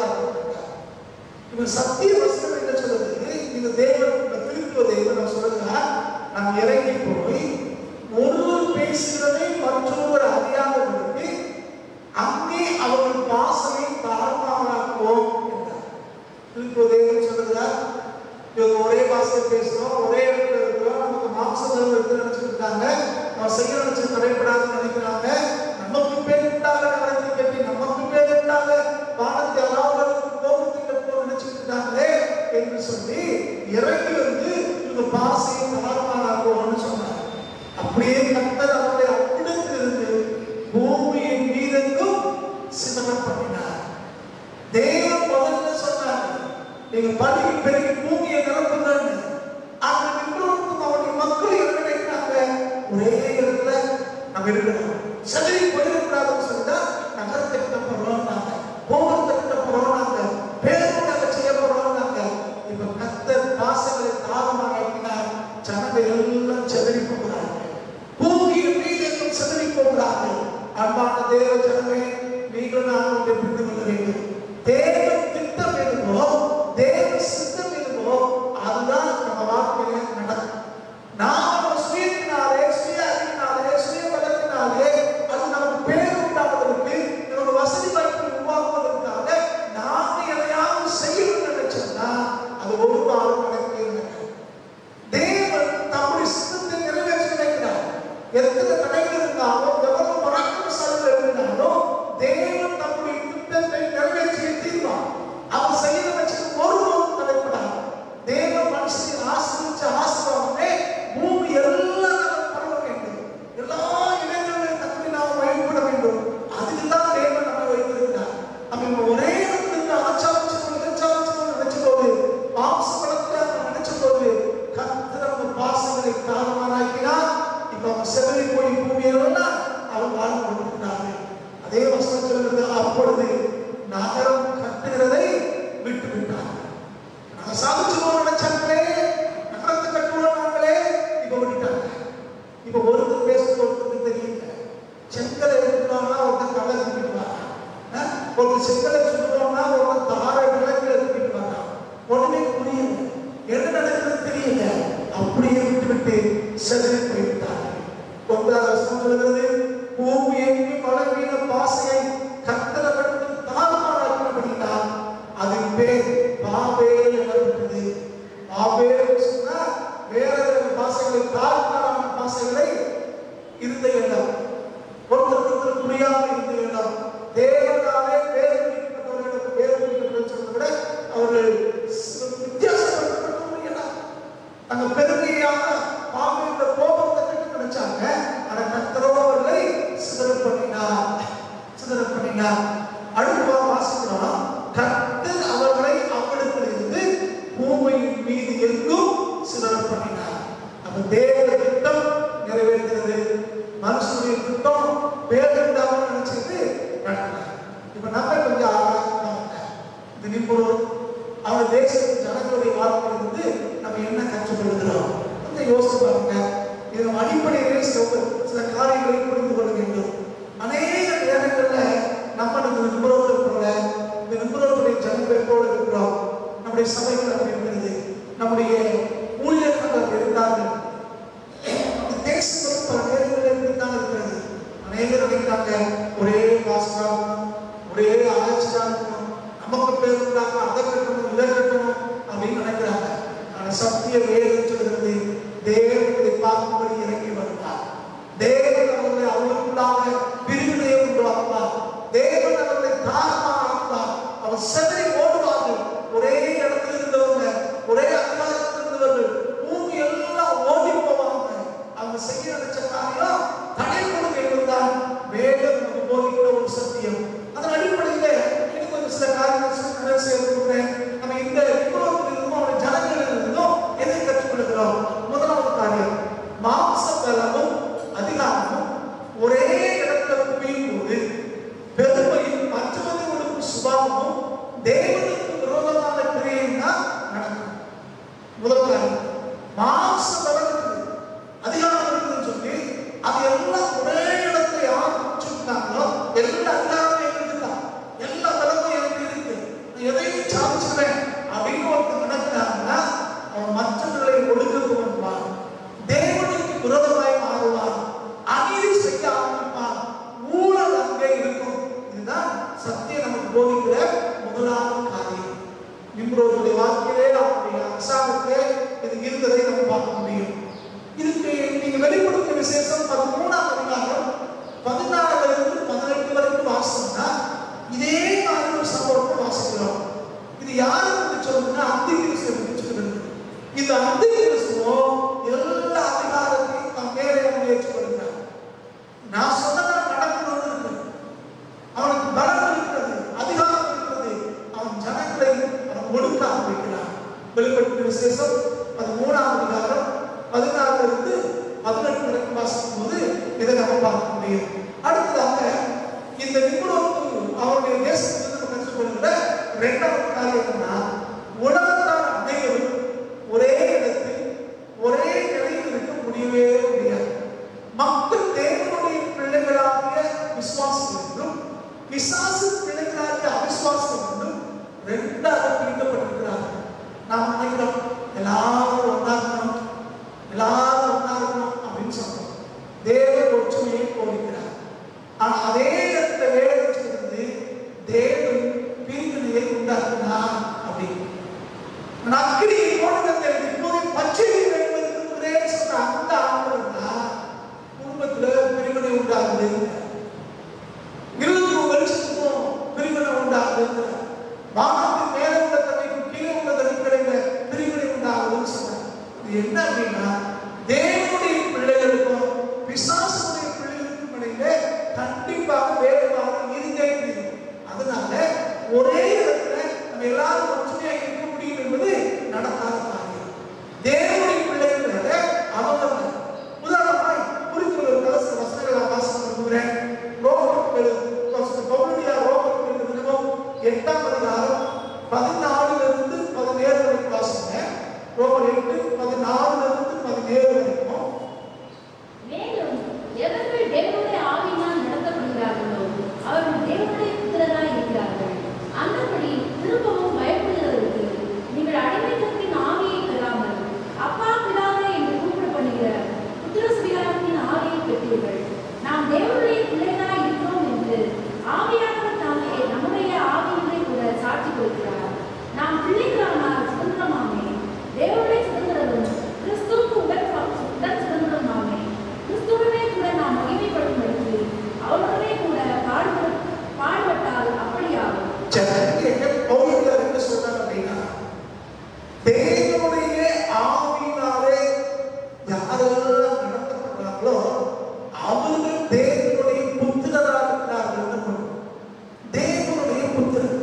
இவன் சத்திய வசனம் என்ன சொல்றது? இந்த தேவன் திருத்துவ தேவன் சொல்லுகிறார், நாம் இறங்கி போய் ஒருவர் பேசுகிறதை மற்றொருவர் அறியாதவர்களுக்கு அங்கே அவர்கள் வாசலை தாழ்மாறாக்குவோம் என்றார். திருத்துவ தேவன் சொல்லுகிறார், இவங்க ஒரே பாஷையை பேசுறோம், ஒரே இடத்துல இருக்கிறோம், நமக்கு மாம்சம் இருக்கு நினைச்சிட்டு இருக்காங்க, நம்ம செய்ய நினைச்சு தடைப்படாதுன்னு நினைக்கிறாங்க. நமக்கு பேர் உண்டாக நகரத்தை கட்டி, நமக்கு பேர் உண்டாக வானத்தை அலாவுகளுக்கு கோபத்தை கட்டோ நினைச்சிட்டு இருக்காங்களே என்று சொல்லி இறங்கி வந்து இவங்க பாசையை தாழ்மாறாக்குவோம்னு சொன்னாங்க. அப்படியே கர்த்தர் அவருடைய அப்பிடத்திலிருந்து பூமியின் மீதெங்கும் சிதறப் பண்ணினார். தேவன் முதல்ல சொன்னார், நீங்க பள்ளி பெருகி பூமியை நிரப்புங்கன்னு. அந்த விக்ரமத்தும் அவருடைய மக்கள் என்ன நினைக்கிறாங்க? ஒரே இடத்துல நம்ம இருக்கணும், செதறி போயிடக்கூடாதுன்னு சொல்லிட்டா நகரத்தை கட்ட போறோம், நாங்க கோபத்தை கட்ட போறோம், நாங்க பேருக்காக செய்ய போறோம். நாங்க இப்ப கர்த்தர் பாசங்களை தாழ்மாறாக்கினார். ஜனங்கள் எல்லாம் செதறி போகிறார்கள், பூமியின் மீதெங்கும் செதறி போகிறார்கள். அன்பான தேவ ஜனமே, நீங்கள் நான் ஒன்றை புரிந்து கொள்ள வேண்டும். தேவன் திட்டம் எதுவோ, தேவ சித்தம் எதுவோ அதுதான் நம்ம வாழ்க்கையில நடக்கும். நாம சுயத்தினாலே, சுய அறிவினாலே, சுய பலத்தினாலே அது நமக்கு பேர் உண்டாவதற்கு, நமக்கு வசதி வாய்ப்பு உருவாக்குவதற்காக நாம எதையாவது செய்யணும்னு நினைச்சோம்னா அது ஒரு நாளும் நடக்கவே நடக்கும். தேவன் தம்முடைய சித்தத்தை நிறைவேற்ற நினைக்கிறார். எத்தனை தடைகள் இருந்தாலும், எவ்வளவு பராக்கிரமசாலிகள் இருந்தாலும் தேவன் தம்முடைய திட்டத்தை நிறைவேற்றிய தீர்வார். அவர் செய்ய நினைச்சது ஒருவரும் தடைப்படாது. தேவன் மனுஷனை ஆசீர்வதிச்ச ஆசீர்வாதமே பூமி எல்லாம் பரவ வேண்டும், எல்லா இடங்களிலும் தப்பி நாம் வழிபட வேண்டும். அதுக்குதான் தேவன் நம்மை வைத்திருக்கிறார். நம்ம ஒரே இடத்துல அச்சாவச்சு நினைச்ச போது, மாம்ச பலத்தில் நினைச்ச போது கர்த்தர் அந்த பாசங்களை தாழ்மாறாக்கினார். இப்ப அவங்க செதறி போய் பூமியெல்லாம் அவன் வாழ்ந்து கொண்டிருக்கிறார்கள். அதே வசனம் சொல்கிறது, அப்பொழுது நகரம் கட்டுகிறதை விட்டு விட்டார். நாங்க சாதிச்சுவோம் நினைச்சாங்களே, நகரத்தை கட்டுவோம் நாங்களே, இப்ப விட்டுட்டாங்க. இப்ப ஒருத்தர் பேசுறது ஒருத்தருக்கு தெரியல. செங்கலை எடுத்துட்டோம்னா ஒருத்தர் கடலை தூக்கிட்டு வரான், ஒருத்தர் செங்கலை சுடுவோம்னா ஒருத்தர் தாரை விளக்கு தூக்கிட்டு வரான். உடனே புரியல, என்ன நடக்கிறது தெரியல. அப்படியே விட்டு விட்டு செதறி போய்விட்டார்கள். 9வது வசனம் சொல்கிறது, பூமி எங்கி பலவீன பாசையை கர்த்தரிடத்தில் தாழ்மாறாக்கினபடியினால் அதன் பேர் பாபேல் எனப்பட்டது. பாபேல் சொன்னா வேற பாசைகளை, தாழ்மாறான பாசைகளை இருந்த இடம், ஒருத்தருக்கு புரியாமல் இருந்த இடம். தேவனாலே பேர் பிடிக்கப்பட்டவர்களுக்கு பேர் பிடிக்கப்பட்ட சொல்றதை விட அவர்கள் வித்தியாசப்பட்ட ஒரு இடம். அந்த பெருமையான பாபேல கோபத்தை நினைச்சாங்க. ஆனா கர்த்தரோ அவர்களை சிதறப் பண்ணினார். அடுத்த வாசிக்கிறோம், கர்த்தர் அவர்களை அவ்விடத்திலிருந்து பூமியின் மீது எங்கும் சிதறப் பண்ணினார். அப்ப தேவ திட்டம் நிறைவேறுகிறது. மனுஷனுடைய திட்டம் பேருண்டாக நினைச்சிட்டு நடக்கிறார். இப்ப நம்ம கொஞ்சம் ஆராய்ச்சி இது நிபுணர் அவர் தேசத்தின் ஜனங்களுடைய வாழ்க்கையிலிருந்து நம்ம என்ன கற்றுக்கொள்கிறோம் கொஞ்சம் யோசிச்சு பாருங்க. இதன் அடிப்படையிலே சில காரியங்களை புரிந்து கொள்ள வேண்டும். அநேக நேரங்களில் நம்ம நிபுணர்களுக்குள்ள இந்த நிபுணர்களுடைய ஜனங்களோடு இருக்கிறோம். நம்முடைய சபைகள் அப்படி இருக்கிறது, நம்முடைய ஊழியர்கள் அப்படி இருந்தார்கள், தேசங்களும் பல நேரங்களில் இப்படித்தான் இருக்கிறது. அநேகர் நினைக்கிறாங்க ஒரே வாசகம், ஒரே ஆராய்ச்சிதான் இருக்கணும், நமக்கு பேர் இருந்தாங்க, அதை கட்டணும் இதை கட்டணும் அப்படின்னு நினைக்கிறாங்க. ஆனால் சத்திய வேதம் சொல்கிறது, தேவனை பார்க்கும்படி இறங்கி வருவார். தேவன் அவர்களை அவர்களுக்குள்ளாக பிரிவினையை உருவாக்குவார். தேவன் அவர்களை தாழ்மாக்குவார். அவர் செதறி ஓடுவார்கள். ஒரே இடத்துல இருந்தவங்க, ஒரே அதிகாரத்தில் இருந்தவர்கள் பூமி எல்லாம் ஓடி போவாங்க. அவங்க செய்ய நினைச்ச காரியம் தடைப்படும் என்பதுதான் வேதம் நமக்கு போதிக்கிற ஒரு சத்தியம். அதன் அடிப்படையில இன்னும் கொஞ்சம் சில காரியங்கள் சேர்த்துக்கிறேன். நம்ம இந்த விபரத்திலிருந்தும் அவருடைய ஜனங்களிலிருந்தும் எதை கற்றுக்கொள்கிறோம்? முதலாவது காரியம், மாம்ச பலமும் அதிகாரமும் ஒரே இடத்துல குவியும் போது பெருமையும் மற்றவர்களுக்கு சுபாவமும் தேவனுக்கு விரோதமான கிரியையும் தான் நடக்கும். முதல் காரியம், மாம்ச பலத்துக்கு அதிகாரம் இருக்குன்னு சொல்லி அது எல்லாம் ஒரே இடத்துல நான் சொன்னதான் நடக்கணும்னு இருக்கு. அவனுக்கு பலம் இருக்கிறது, அதிகாரம் இருக்கிறது. அவன் ஜனங்களை அவன் ஒடுக்க ஆரம்பிக்கிறான். வெளிப்படுத்தின விசேஷம் 13ஆம் அதிகாரம் 16 இருந்து 18 வரைக்கும் வாசிக்கும் போது இதை நம்ம பார்க்க முடியும். அடுத்ததாக இந்த நிபுணருக்கு அவருடைய தேசத்திலிருந்து கற்றுக்கொள்கிற இரண்டாவது காரியம் என்னன்னா, உலகத்தார் அனைவரும் ஒரே இடத்தில் ஒரே நிலையில் இருக்க முடியவே முடியாது. மக்கள் தேவனுடைய பிள்ளைகளாகிய விசுவாசம் என்றும் பிசாசு பிள்ளைகளாகிய அவிசுவாசம் என்றும் ரெண்டாக பிரிக்கப்பட்டிருக்கிறார்கள். நாம் நினைக்கிறோம் எல்லாரும் ஒன்றாகணும், எல்லாரும் ஒன்றாகணும் அப்படின்னு சொல்றோம். தேவன் ஒற்றுமையை போதிக்கிறார். ஆனா அதே இடத்துல வேதத்திலிருந்து தேவன் பிரிவினையை உண்டாக்கினார் அப்படின்னு அக்கினியை போடுகிறது. இப்போது பச்சையை வைப்பதற்கு சொல்ற அந்த ஆண்டவர் தான் குடும்பத்துல பிரிவினை உண்டாகுது, இருளுக்கும் வெளிச்சத்துக்கும் பிரிவினை உண்டாகுது, வானத்தின் மேல உள்ள தன்மைக்கும் கீழே உள்ள தன்மைக்கிடையில பிரிவினை உண்டாகுதுன்னு சொல்றாங்க. இது என்ன அப்படின்னா, தேவனுடைய பிள்ளைகளுக்கும் பிசாசுடைய பிள்ளைகளுக்கும் இடையில கண்டிப்பாக வேறுபாடு இருந்தே முடியும். அதனால ஒரே இடத்துல நம்ம எல்லாரும் ஒற்றுமையா இருக்க முடியும் என்பது நடக்காத காரியம். தேவனுடைய பிள்ளைகள அவங்க உதாரணமாய் குறிப்பிட்ட ஒரு கலச வசனங்களை வாசிக்க விரும்புகிறேன். பவுலுடைய ரோமருக்கு நிருபம் 8ஆம் அதிகாரம் 14 17 வரைக்கும் வாசிக்கிறேன். ரோமர் 8:14 17 வரைக்கும். மேலும் எவர்கள் தேவனுடைய ஆவியினால் நடத்தப்படுகிறார்களோ அவர்கள் தேவனுடைய புத்திரராய் இருக்கிறார்கள். அந்தபடி திரும்பவும் பயப்படுகிறதற்கு நீங்கள் அடிமைத்தனத்தின் ஆவியை பெறாமல் அப்பா பிதாவே என்று கூப்பிடப்படுகிற புத்திர சுவிகாரத்தின் ஆவியை பெற்றீர்கள். நாம் தேவனுடைய பிள்ளைகளாய் இருக்கிறோம் என்று ஆவியானவர் தாமே நம்முடைய ஆவியிலே கூட சாட்சி கொடுக்கிறார். நாம் பிள்ளைகளானால் சுதந்திரமாமே, தேவனுடைய சுதந்திரமும் கிறிஸ்துவுக்கு உடன் சுதந்திரமாமே. கிறிஸ்துவனே கூட நாம் மகிமைப்படும்படிக்கு அவருடனே கூட பாடுபட்டால் அப்படியாகும். பவுல் என்ன சொல்றாங்க அப்படின்னா, தேவனுடைய ஆவியினாலே யாரெல்லாம் நடத்தப்படுறாங்களோ அவர்கள் தேவனுடைய புத்திரராக இருக்கிறார்கள். தேவனுடைய புத்திரர்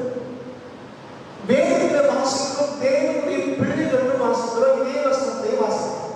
வேதத்தில் வாசிக்கிறோம், தேவனுடைய பிள்ளைகள் வாசிக்கிறோம். இதே வசனத்தை வாசிக்கிறோம்.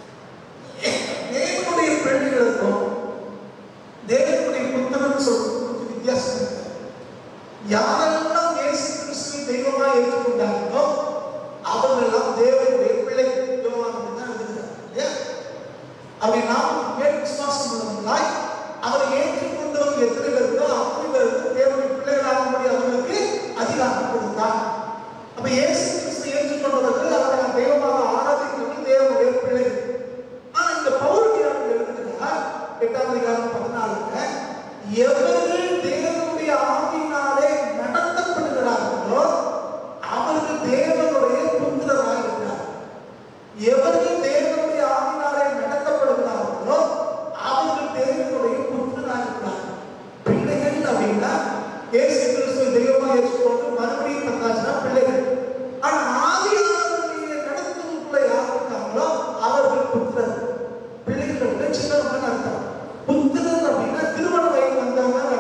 தேவனுடைய பிள்ளைகளுக்கும் தேவனுடைய புத்திரன் சொல்றது வித்தியாசம் இருக்கு. யாரெல்லாம் இயேசு கிறிஸ்துவை தெய்வமாக ஏற்றுக்கொண்டார்களோ அவர்களெல்லாம் தேவனுடைய பிள்ளைகள் தான் இருக்கிறார். அப்படி நாம் மேல் விசுவாசம் உள்ளவர்களாய் அவரை ஏற்றுக்கொண்டவர்கள் எத்தனை பேருக்கோ அத்தனை பேருக்கு தேவனுடைய பிள்ளைகளாகும்படி அவர்களுக்கு அதிகாரம் கொடுத்தார். அப்ப இயேசு கிறிஸ்துவை ஏற்றுக்கொண்டவர்கள் அவரை தெய்வமாக ஆராதிக்கிறவர்கள் தேவனுடைய பிள்ளைகள். ஆனா இந்த பவுலுக்கு எழுதுகிறார் 8ஆம் அதிகாரம் 14 எவர்கள் தேவனுடைய ஆவியினாலே நடத்தப்படுகிறார்களோ அவர்கள் தேவனுடைய புத்திரராக இருக்கிறார். எவர்கள் தேவனுடைய ஆவியினாலே நடத்தப்படுகிறார்களோ அவர்கள் தேவனுடைய புத்திரராக இருக்கிறார். பிள்ளைகள் அப்படின்னா இயேசு கிறிஸ்துவை தெய்வமாக ஏற்றுக்கொண்டு மறுபடியும் தந்தாச்சுன்னா பிள்ளைகள். ஆனா ஆவியானவருடைய நடத்துவதற்குள்ள யார் இருக்காங்களோ அவர்கள் புத்திரர். பிள்ளைகள் சின்னவங்க அர்த்தம். புத்திரர் அப்படின்னா திருமண வயது வந்தவங்க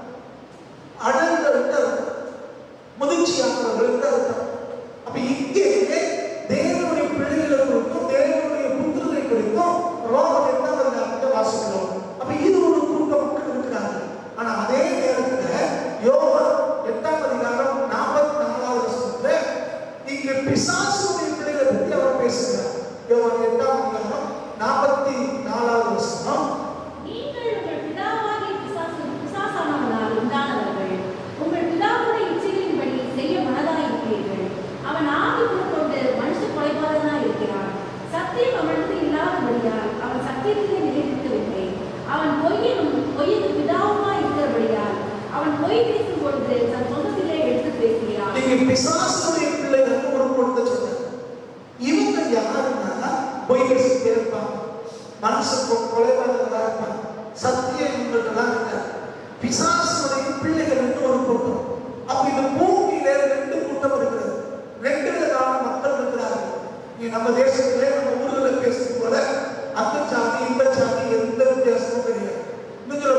அடல்கள் அர்த்தம், முதிர்ச்சியானவர்கள் அர்த்தம். அப்ப இங்கே தேவனுடைய பிள்ளைகளுக்கும் தேவனுடைய புத்திரரை குறித்தும் ரோமர் 8ஆம் அதிகாரத்தை வாசிக்கிறோம். அப்ப இது ஒரு கூட்ட மக்கள் இருக்கிறாங்க. ஆனா அதே நேரத்துல யோவான் 8ஆம் அதிகாரம் 44வது வசனத்துல இங்க பிசாசுடைய பிள்ளைகளை பற்றி அவர் பேசுகிறார். யோவான் 8ஆம் அதிகாரம் 44வது வசனம். நீங்கள் உங்கள் பிதாவாகிய பிசாசானவனால் உண்டானவர்கள், உங்கள் பிதாவுடைய இச்சைகளின்படி செய்ய மனதாய் இருக்கிறீர்கள். அவன் ஆவி கொண்டு மனுஷ கொலைபாதனாய் இருக்கிறான். சத்தியம் அவனுக்கு இல்லாதபடியால் அவன் சத்தியத்திலே நிலைநிற்கவில்லை. அவன் பொய்யுக்கு பிதாவுமாய் இருக்கிறபடியால் அவன் பொய் பேசும் பொழுது தன் சொந்தத்திலே எடுத்து பேசுகிறான். நீங்க பிசாசுடைய பிள்ளைகளுக்கு ஒரு பொழுது சொன்னாங்க. இவங்க யாருன்னா பொய் பேசிட்டே இருப்பாங்க, மனுஷன் கொலைபாதகராக இருப்பாங்க, சத்தியம் இவங்களுக்கெல்லாம் இருக்காது. பிசாசுடைய பிள்ளைகள் என்று ஒரு கூட்டம். அப்ப இந்த பூமியில 2 கூட்டம் இருக்கிறது. 2 விதமான மக்கள் இருக்கிறார்கள். நீ நம்ம தேசத்திலே நம்ம ஊர்களில் பேசுறது போல அந்த ஜாதி இந்த ஜாதி எந்த வித்தியாசமும் கிடையாது. இன்னும்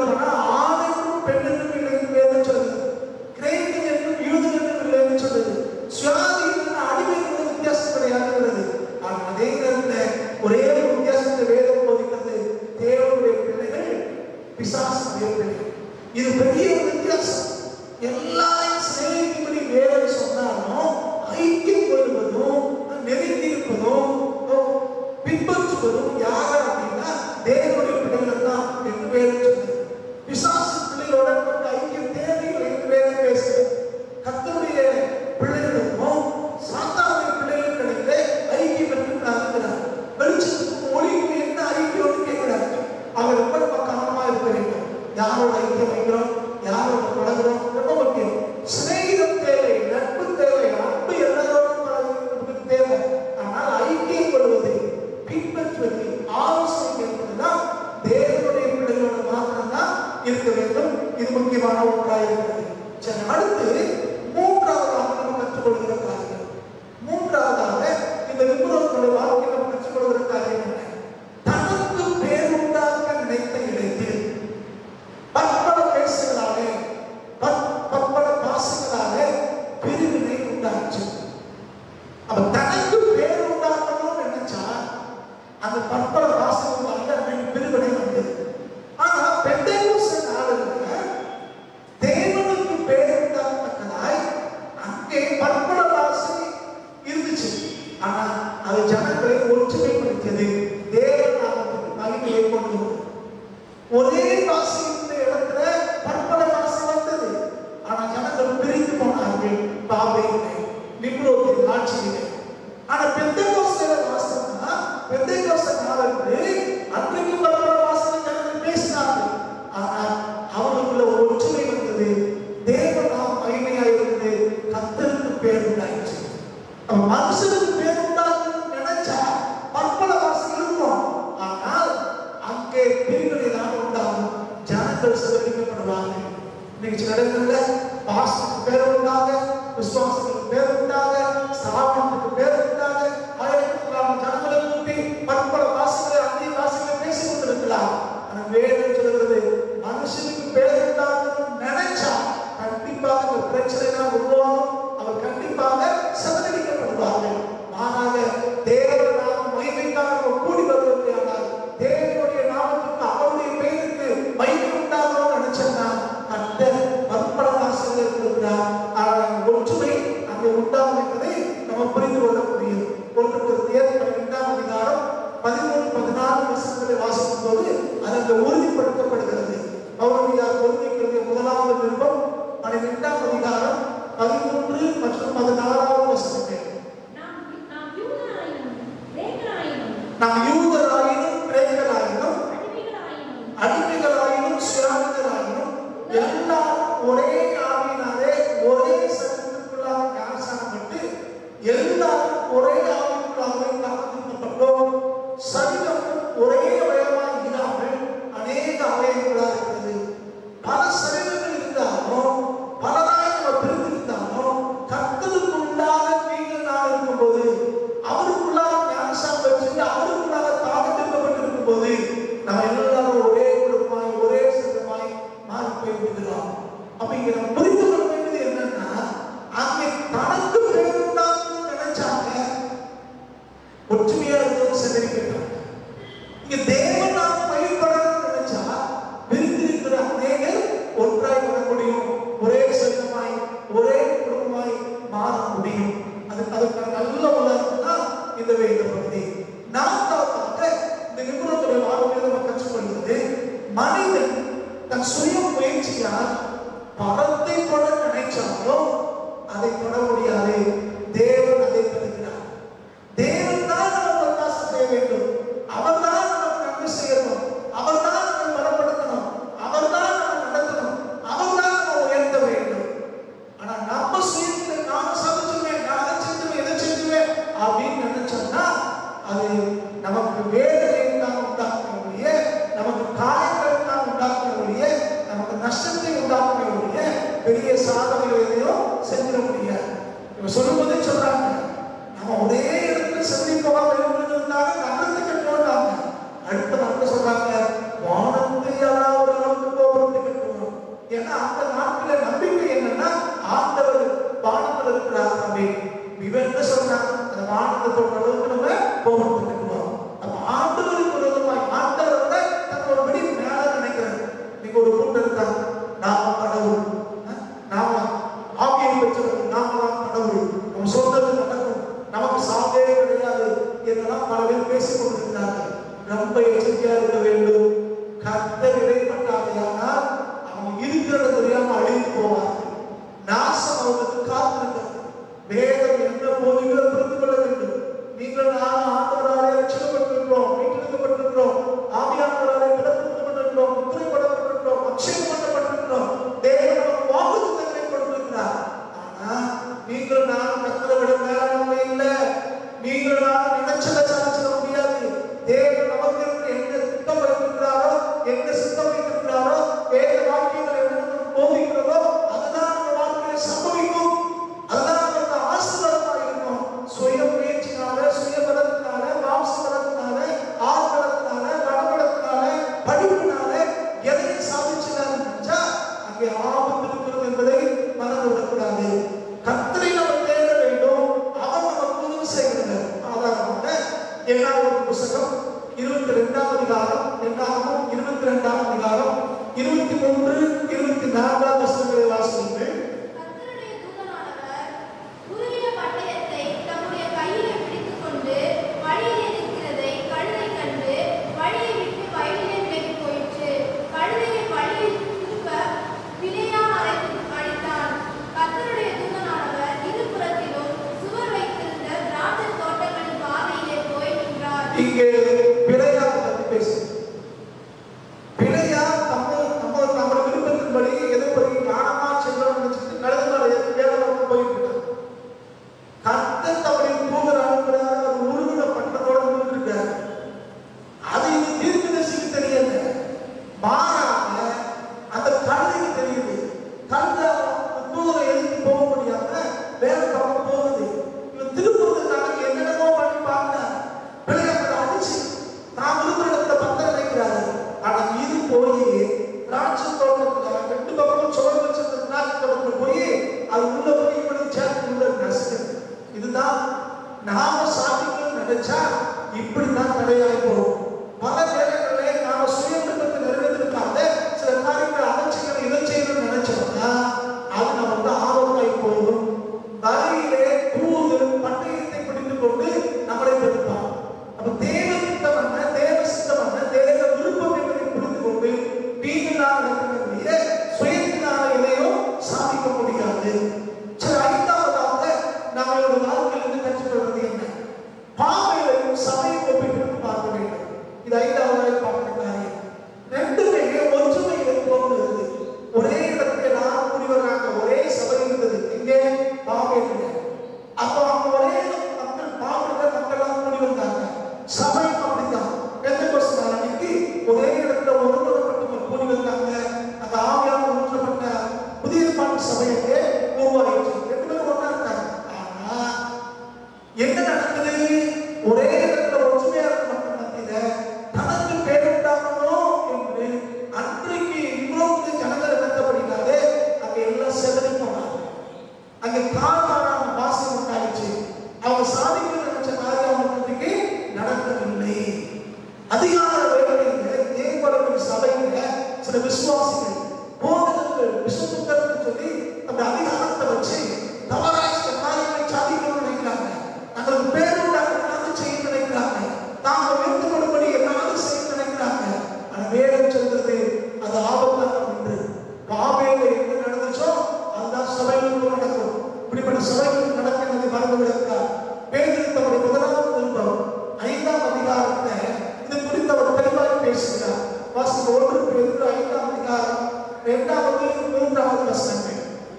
பிசாசுடைய பிள்ளை. இது பெரிய ஒரு வித்தியாசம். எல்லாரையும் சிநேகிக்கும்படி வேதம் சொன்னாலும் ஐக்கியம் கொள்வதும் நெருங்கியிருப்பதும் பின்பற்றுவதும் யார் அப்படின்னா தேவனுடைய பிள்ளைகள் தான் என்று வேதம் சொல்லுது. பிசாசு பிள்ளைகளோட ஐக்கியம் தேவையில்லை என்று வேதம் பேசுகிறது. கர்த்தருடைய பிள்ளைகளுக்கும் சாத்தானுடைய பிள்ளைகளுக்கு இடையிலே ஐக்கியம் என்று நடக்கிறார். வெளிச்சத்துக்கும் ஒளிக்கும் என்ன ஐக்கியம் கேட்கிறார். அவர் ரொம்ப ரொம்ப கவனமா இருக்க வேண்டும். யாரோட ஐக்கியம் வைக்கிறோம், யாரோட தொடங்குறோம் ரொம்ப முக்கியம். சிநேகிதம் தேவை, நட்பு தேவை, அன்பு எல்லாரோடும் தேவை. ஆனால் ஐக்கியம் கொள்வது, பின்பற்றுவது, ஆலோசனை கேட்பதுதான் தேவனுடைய பிள்ளைகளோட மாத்திரம்தான் இருக்க வேண்டும். இது முக்கியமான ஒன்றாக இருக்கிறது. சரி, அடுத்து மூன்றாவதாக நம்ம கற்றுக்கொள்கிற காரியம். மூன்றாவதாக இந்த விபுரத்தினுடைய வாழ்க்கையில் நம்ம கற்றுக்கொள்கிற காரியம் என்ன? தனக்கு பேருண்டாக்க நினைத்த இடத்தில் பற்பல பேசுகளாலே பற்பல பாசங்களாலே பிரிவினை உண்டாச்சு. அப்ப தனக்கு பேர் உண்டாக்கணும்னு நினைச்சா அந்த பற்பல பாசங்களால பிரிவினை வந்தது. ஆனா பெந்தேகோஸ்தே நாளில் தேவனுக்கு பேர் உண்டாக்கத்தக்கதாய் அங்கே பற்பல பாசை இருந்துச்சு. ஆனா அது ஜனங்களை ஒற்றுமைப்படுத்தியது. தேவன் நாமத்துக்கு மகிமையை கொண்டு வந்தது. ஒரே பாசை இருந்த இடத்துல பற்பல பாசை வந்தது. ஆனா ஜனங்கள் பிரிந்து போனார்கள் பாபேலிலே, நிம்ரோதின் ஆட்சியிலே. ஆனா பெந்தேகோஸ்தே வாசனா பெந்தேகோஸ்தே நாளில் அன்றைக்கு பற்பல பாசை ஜனங்கள் பேசினார்கள். ஆனா அவர்களுக்குள்ள ஒரு ஒற்றுமை வந்தது. தேவன் நாம் மகிமையாய் இருந்து கர்த்தருக்கு பேர் உண்டாயிற்று. மனுஷனுக்கு பேர் உண்டாக்கணும்னு நினைச்சா பற்பல பாசை இருக்கும். ஆனால் அங்கே பிரிவினை தான் உண்டாகும். ஜனங்கள் சிதறடிக்கப்படுவாங்க. இன்னைக்கு சில இடங்கள்ல பாஸ்டருக்கு பேர் உண்டாக, விசுவாசத்துக்கு பேர் உண்டாக, ஸ்தாபனத்துக்கு பேர் உண்டாக, ஆயிரக்கணக்கான ஜனங்களை கூட்டி பற்பல பாசைகளை அந்நிய பாசைகளை பேசிக் கொண்டிருக்கலாம். ஆனால் வேதம் சொல்கிறது மனுஷனுக்கு பேர் உண்டாகணும்னு நினைச்சா கண்டிப்பாக இந்த பிரச்சனை தான் உருவாகும். அவர் கண்டிப்பாக சிதறடிக்கப்படுவார்கள். மாறாக தேவன் நாமம் மகிமைக்காக கூடி வருவதற்காக தேவனுடைய நாமத்துக்கு அவருடைய பெயருக்கு மகிமை உண்டாகணும்னு நினைச்சா அந்த பற்பல பாசைகள் இருக்கிறார். ஆனால் ஒற்றுமை அங்கே உண்டாகும் என்பதை நம்ம புரிந்து கொள்ள முடியும். 1 கொரிந்தியர் 12ஆம் அதிகாரம் 13-14 வசனங்களை வாசிக்கும் போது அது அங்கே உறுதிப்படுத்தப்படுகிறது. பவுலடியார் கொரிந்தியருக்கு முதலாவது நிருபம் 12ஆம் அதிகாரம் 13 மற்றும் 14 வசனங்கள். நாம் யூதராயினும் கிரேக்கராயினும் அடிமைகளாயினும் சுயாதீனராயினும் எல்லாம் ஒரே ஆவியினாலே ஒரே சரீரத்துக்குள்ளாக ஞானஸ்நானப்பட்டு எல்லாரும் ஒரே ஆவிக்குள்ளாகவே காத்துக்கொள்ளப்பட்டோம். சரீரம் ஒரே அவயவமாய் இல்லாமல் அநேக அவயவங்களாக இருக்கிறது. பல சரீரங்கள் இருந்தாலும் பலராய் நம்ம பிரிந்திருந்தாலும் கர்த்தருக்குள்ளாக நீங்கள் நான் இருக்கும்போது, அவருக்குள்ளாக ஞானஸ்நானம் பெற்று அவருக்குள்ளாக தாக்கத்திற்கப்பட்டிருக்கும் போது நம்ம எல்லாரும் ஒரே குடும்பமாய் ஒரே சரீரமாய் மாறி போய் விடுகிறோம். அப்ப இங்க நம்ம புரிந்து கொள்ள வேண்டியது என்னன்னா, அங்கே தனக்கு பேர் உண்டாக்கணும்னு நினைச்சாங்க, ஒற்றுமையா இருந்தவங்க சிதறிக்கிட்டாங்க. இங்க தேவன் நாம் பயன்படணும்னு நினைச்சா பிரிந்திருக்கிற அநேகர் ஒன்றாய் வர முடியும். ஒரே சரீரமாய் ஒரே குடும்பமாய் மாற முடியும். அதுக்கு நல்ல உதாரணம் தான் இந்த வேத பகுதி. நான்காவதாக இந்த விபரத்துடைய வாழ்க்கையில் நம்ம கற்றுக்கொள்வது, மனிதன் தன் சுய முயற்சியால் பரத்தை தொட நினைச்சாலும் அதை தொட முடியாது. தேவன் அதை தருகிறார். தேவன் தான் நமக்கு பிரகாசம் செய்ய வேண்டும். அவர் தான் நமக்கு நன்மை செய்யணும். அவர் தான் நம்மை பலப்படுத்தணும். அவர் தான் நம்ம நடத்தணும். அவர் தான் நம்ம உயர்த்த வேண்டும். ஆனா நம்ம சுயத்தை நான் சாதிச்சுவேன், நான் அதை செஞ்சுவேன், இதை செஞ்சுவேன் அப்படின்னு நினைச்சோம்னா அது நமக்கு வேதனையை தான் உண்டாக்கக்கூடிய, நமக்கு காயங்களை தான் உண்டாக்கக்கூடிய, நமக்கு நஷ்டத்தை உண்டாக்கக்கூடிய பெரிய சாதனைகள் எதையும் செஞ்சிட முடியாது. சொல்லும்போது சில விசுவாசிகள் போதகர்கள் விசுத்தர்கள் சொல்லி அந்த அதிகாரத்தை வச்சு தவறாக சில காரியங்களை சாதிக்கணும்னு நினைக்கிறாங்க. தங்களுக்கு பேருண்டாக செய்ய நினைக்கிறாங்க. தாங்கள் உயர்ந்து கொள்ளும்படி எல்லாரும் செய்ய நினைக்கிறாங்க. ஆனால் வேதம் சொல்றது அது ஆபத்தான ஒன்று. பாபேல என்ன நடந்துச்சோ அதுதான் சபைகளுக்கு நடக்கும். இப்படிப்பட்ட சபைகளுக்கு நடக்கிறது மறந்து விடக்கூடாது. பேதுரு தம்முடைய முதலாவது நிருபம் 5ஆம் அதிகாரத்தை இது குறித்து அவர் தெளிவாக பேசுகிறார். வாசிக்க 1 பேதுரு 5ஆம் அதிகாரம் 2வது 3வது வசனங்கள்.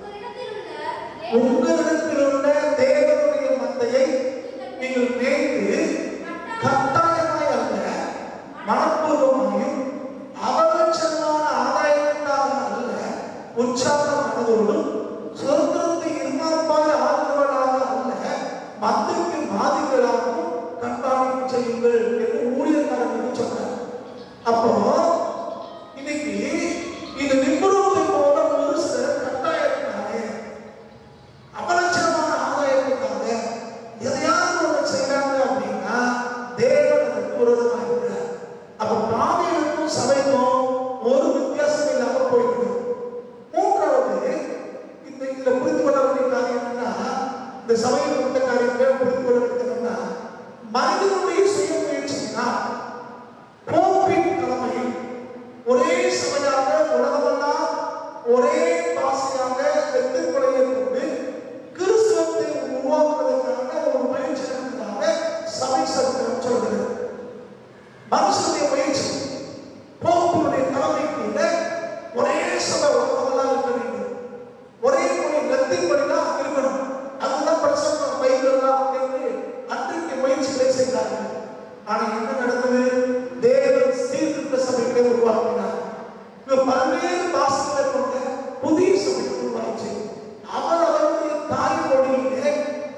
உங்களிடத்தில் உள்ள தேவனுடைய மந்தையை நீங்கள் மேய்த்து கட்டாயமாய் அல்ல மனப்பூர்வமாயும் அவலட்சணமான ஆதாயத்திற்காக அல்ல உற்சாக மனதோடும் சுதந்திரத்தை இருமாப்பாய் ஆளுநர்களாக அல்ல மந்திரிக்கு மாதிரிகளாகவும் கண்காணிப்பு செய்யுங்கள் என்று ஊழியக்காரர்கள் சொன்னார். அப்போ இன்னைக்கு இந்த நிபுணத்தை போல ஒரு சிலர் கட்டாயத்தினாலே அவலட்சணமான ஆதாயத்துக்காக எதையாவது ஒன்று செய்யறாங்க அப்படின்னா தேவன் அதற்கு விரோதமாக இருக்கிறார். அப்ப பாவிகளுக்கும் சபைக்கும் ஒரு வித்தியாசம் இல்லாம போய்விடும். மூன்றாவது இதுல புரிந்து கொள்ள வேண்டிய காரியம் என்னன்னா, இந்த சபையில் கொடுத்த காரியத்தை புரிந்து கொள்ள வேண்டியதுன்னா, மனிதனுடைய சுய முயற்சியினால் போப்பின் தலைமையில் ஒரே சபையாக உலகமெல்லாம் ஒரே பாசையாக எதிர்கொலையை கொண்டு கிறிஸ்துவத்தை உருவாக்குவதற்கான ஒரு முயற்சி நடந்ததாக சபை சரித்திரம் சொல்கிறது. மனுஷனுடைய முயற்சி போப்பினுடைய தலைமைக்கு ஒரே சபை உலகமெல்லாம் இருக்க வேண்டும், ஒரே மொழி லத்தீன்படிதான் இருக்கணும், அதுதான் பிரசங்கம் பயிரெல்லாம் என்று அன்றைக்கு முயற்சிகளை செய்தார்கள். ஆனா என்ன நடந்தது? தேவன் சீர்திருத்த சபைகளை உருவாக்கினார். பல்வேறு பாசங்களை கொண்ட புதிய சபை உருவாச்சு. அவர் அவருடைய தாய் மொழியிலே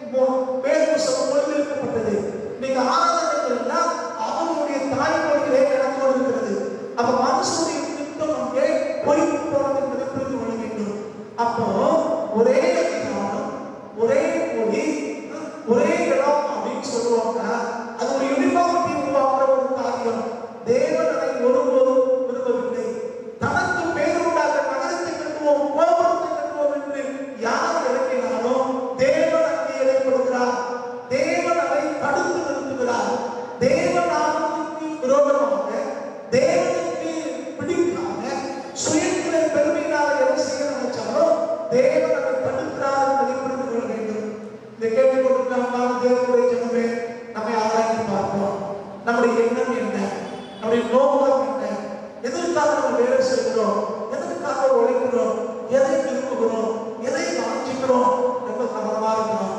வேதம் மொழிபெயர்க்கப்பட்டது. நீங்க ஆராதனைகள்னா அவருடைய தாய் மொழியிலே நடந்து கொண்டிருக்கிறது. அப்ப மனுஷனுடைய திட்டம் அங்கே பொய்த்து போனது என்பதை புரிந்து கொள்ள வேண்டும். அப்போ ஒரே அதிகாரம், ஒரே மொழி, ஒரே இடம் அப்படின்னு சொல்லுவாங்க. அது ஒரு யூனிஃபார்மிட்டி உருவாக்குற ஒரு காரியம். தேவன் அதை ஒருபோதும் விரும்பவில்லை. தனக்கு பேருண்டாக நகரத்தை கட்டுவோம், கோபுரத்தை கட்டுவோம் என்று யார் இறக்கினாலும் தேவன் அங்கே இடைப்படுகிறார். தேவன் அதை தடுத்து நிறுத்துகிறார். தேவன் ஆனந்தத்துக்கு விரோதமாக, தேவனுக்கு பிடிக்காம சுயத்தினை பெருமையினால் எதை செய்ய நினைச்சாலும் தேவன் அதை தடுக்கிறார் என்பதை புரிந்து கொள்ள வேண்டும். இதை கேட்டுக்கொண்டிருக்கிறாங்க தேவனுடைய ஜனமே, நம்மை ஆராய்ந்து பார்ப்போம். நம்முடைய எண்ணம் என்ன? நம்முடைய நோக்கம் என்ன? எதற்காக நம்ம வேலை செய்கிறோம்? எதற்காக உழைக்கிறோம்? எதை விரும்புகிறோம்? எதை வாஞ்சிக்கிறோம்? ரொம்ப கவனமாக இருக்கணும்.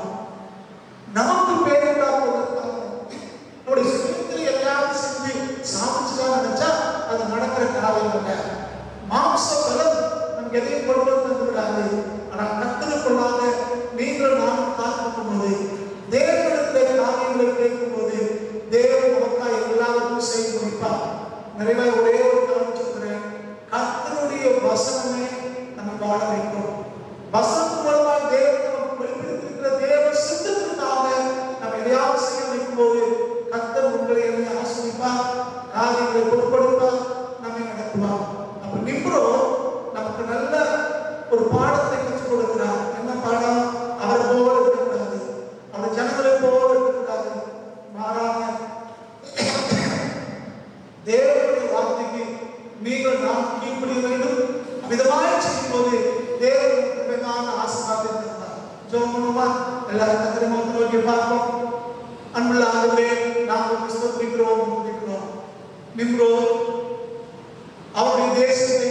நமக்கு பேர் உண்டாக்குவதற்காக நம்முடைய சுயத்தில் எதையாவது செஞ்சு சாதிச்சுதான் நினைச்சா அது நடக்கிற காரியம் இல்லை. மாம்ச பலம் நமக்கு எதையும் கொண்டு வந்து விடாது. ஆனால் கத்தருக்குள்ளாக நீங்கள் நானும் காத்துக்கும் போது, தேவனிடத்தில் காரியங்களை கேட்கும் போது தேவன் நமக்காக எல்லாருக்கும் செய்து முடிப்பார். நிறைய ஒரே ஒரு காரணம் சொல்கிறேன். கர்த்தருடைய வசனமே நம்ம வாழ வைக்கும். வசனத்து மூலமாக தேவன் நமக்கு வெளிப்படுத்திருக்கிற தேவ சித்தத்திற்காக நம்ம எதையாவது செய்ய வைக்கும் போது கர்த்தர் உங்களை என்னை ஆசிரிப்பார், காரியங்களை பொருட்படுத்தார், நம்மை நடத்துவார். அப்ப நிப்ரோ நமக்கு நல்ல ஒரு பாடத்தை கற்றுக் கொடுக்கிறார். என்ன பாடம்? அவர் போல இருக்கக்கூடாது, அவர் ஜனங்களை போல இருக்கக்கூடாது, மாறாக தேவனுடைய வார்த்தைக்கு நீங்கள் நாம் கீழ்ப்படிய வேண்டும். விதமாக செய்யும் போது தேவன் ஆசீர்வாதத்தை தருவார். ஜெபம் பண்ணுமா? எல்லாரும் கர்த்தரை நோக்கி பார்ப்போம். அன்புள்ள ஆண்டவரே, நாங்கள் ஸ்தோத்திரிக்கிறோம். நிம்ரோத் அவருடைய தேசத்தை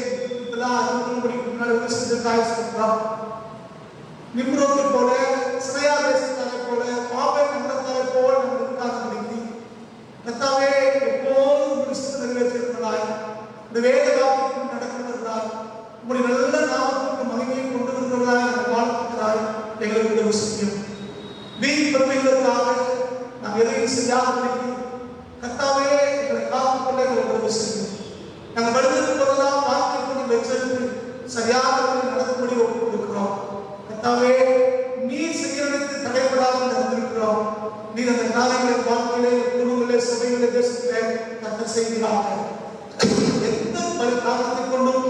நிம்ரோத்தை போல, சிறையா தேசத்தாரை போல, பாபை நகரத்தாரை போல நம்ம இருக்காத கர்த்தாவே, எப்போதும் கிறிஸ்து நிறைவேற்றிருக்கிறாய். இந்த வேத வாக்கியம் நடக்கிறதாய், உங்களுடைய நல்ல நாமத்துக்கு மகிமையை கொண்டு வருகிறதாய் நம்ம வாழ்த்துக்கிறாய். எங்களுக்கு உதவி செய்யும். வீண் பெருமைகளுக்காக நாம் எதையும் செய்யாதபடிக்கு கர்த்தாவே எங்களை காத்துக்கொள்ள எங்களுக்கு உதவி செய்யும். நாங்கள் வருவதற்கு போதெல்லாம் வார்த்தை கொண்டு வச்சிருந்து சரியாக நடக்கும்படி ஒப்புக் கொடுக்கிறோம். கர்த்தாவே, நீர் செய்யறதுக்கு தடைபடாமல் நடந்திருக்கிறோம். நீர் அந்த காரியங்களை வாழ்க்கையிலே, குடும்பங்களே, சபைகளே, தேசத்திலே கர்த்தர் செய்கிறாங்க. எந்த காரணத்தை கொண்டும்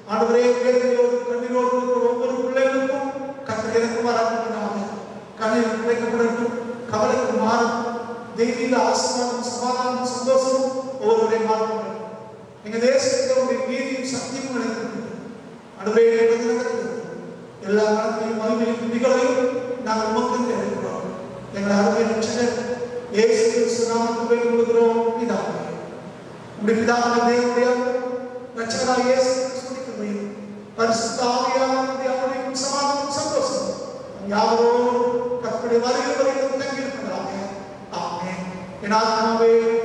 ஆண்டவரே, வேதனையோடு கண்ணீரோடு இருக்கிற ஒவ்வொரு பிள்ளைகளுக்கும் கர்த்தர் இறக்குமாறு கண்ணீர் குறைக்கப்படட்டும், கவலைக்கு மாறும், தெய்வீக ஆசீர்வாதம், சமாதானம், சந்தோஷமும் ஒவ்வொருவரையும் மாறும். எங்க தேசத்தில் உடைய நீதியும் சக்தியும் நிலைத்திருக்கிறது. ஆண்டவரே, எல்லா காலத்தையும் மகிமையும் துதிகளையும் நாங்கள் உமக்கு இருக்கிறோம். எங்களை அருமை ரட்சகர் இயேசு கிறிஸ்து நாமத்தில் வேண்டிக் கொள்கிறோம் பிதாவே. உம்முடைய பிதாவான தேவனுடைய ரட்சகராகிய இயேசு கிறிஸ்துவின் கிருபையும் பரிசுத்த ஆவியானவருடைய அருளும் சமாதானமும் சந்தோஷமும் யாவரோடும் கர்த்தருடைய வருகை வரைக்கும் தங்கி இருக்கிறாங்க. ஆமென். என் ஆத்மாவே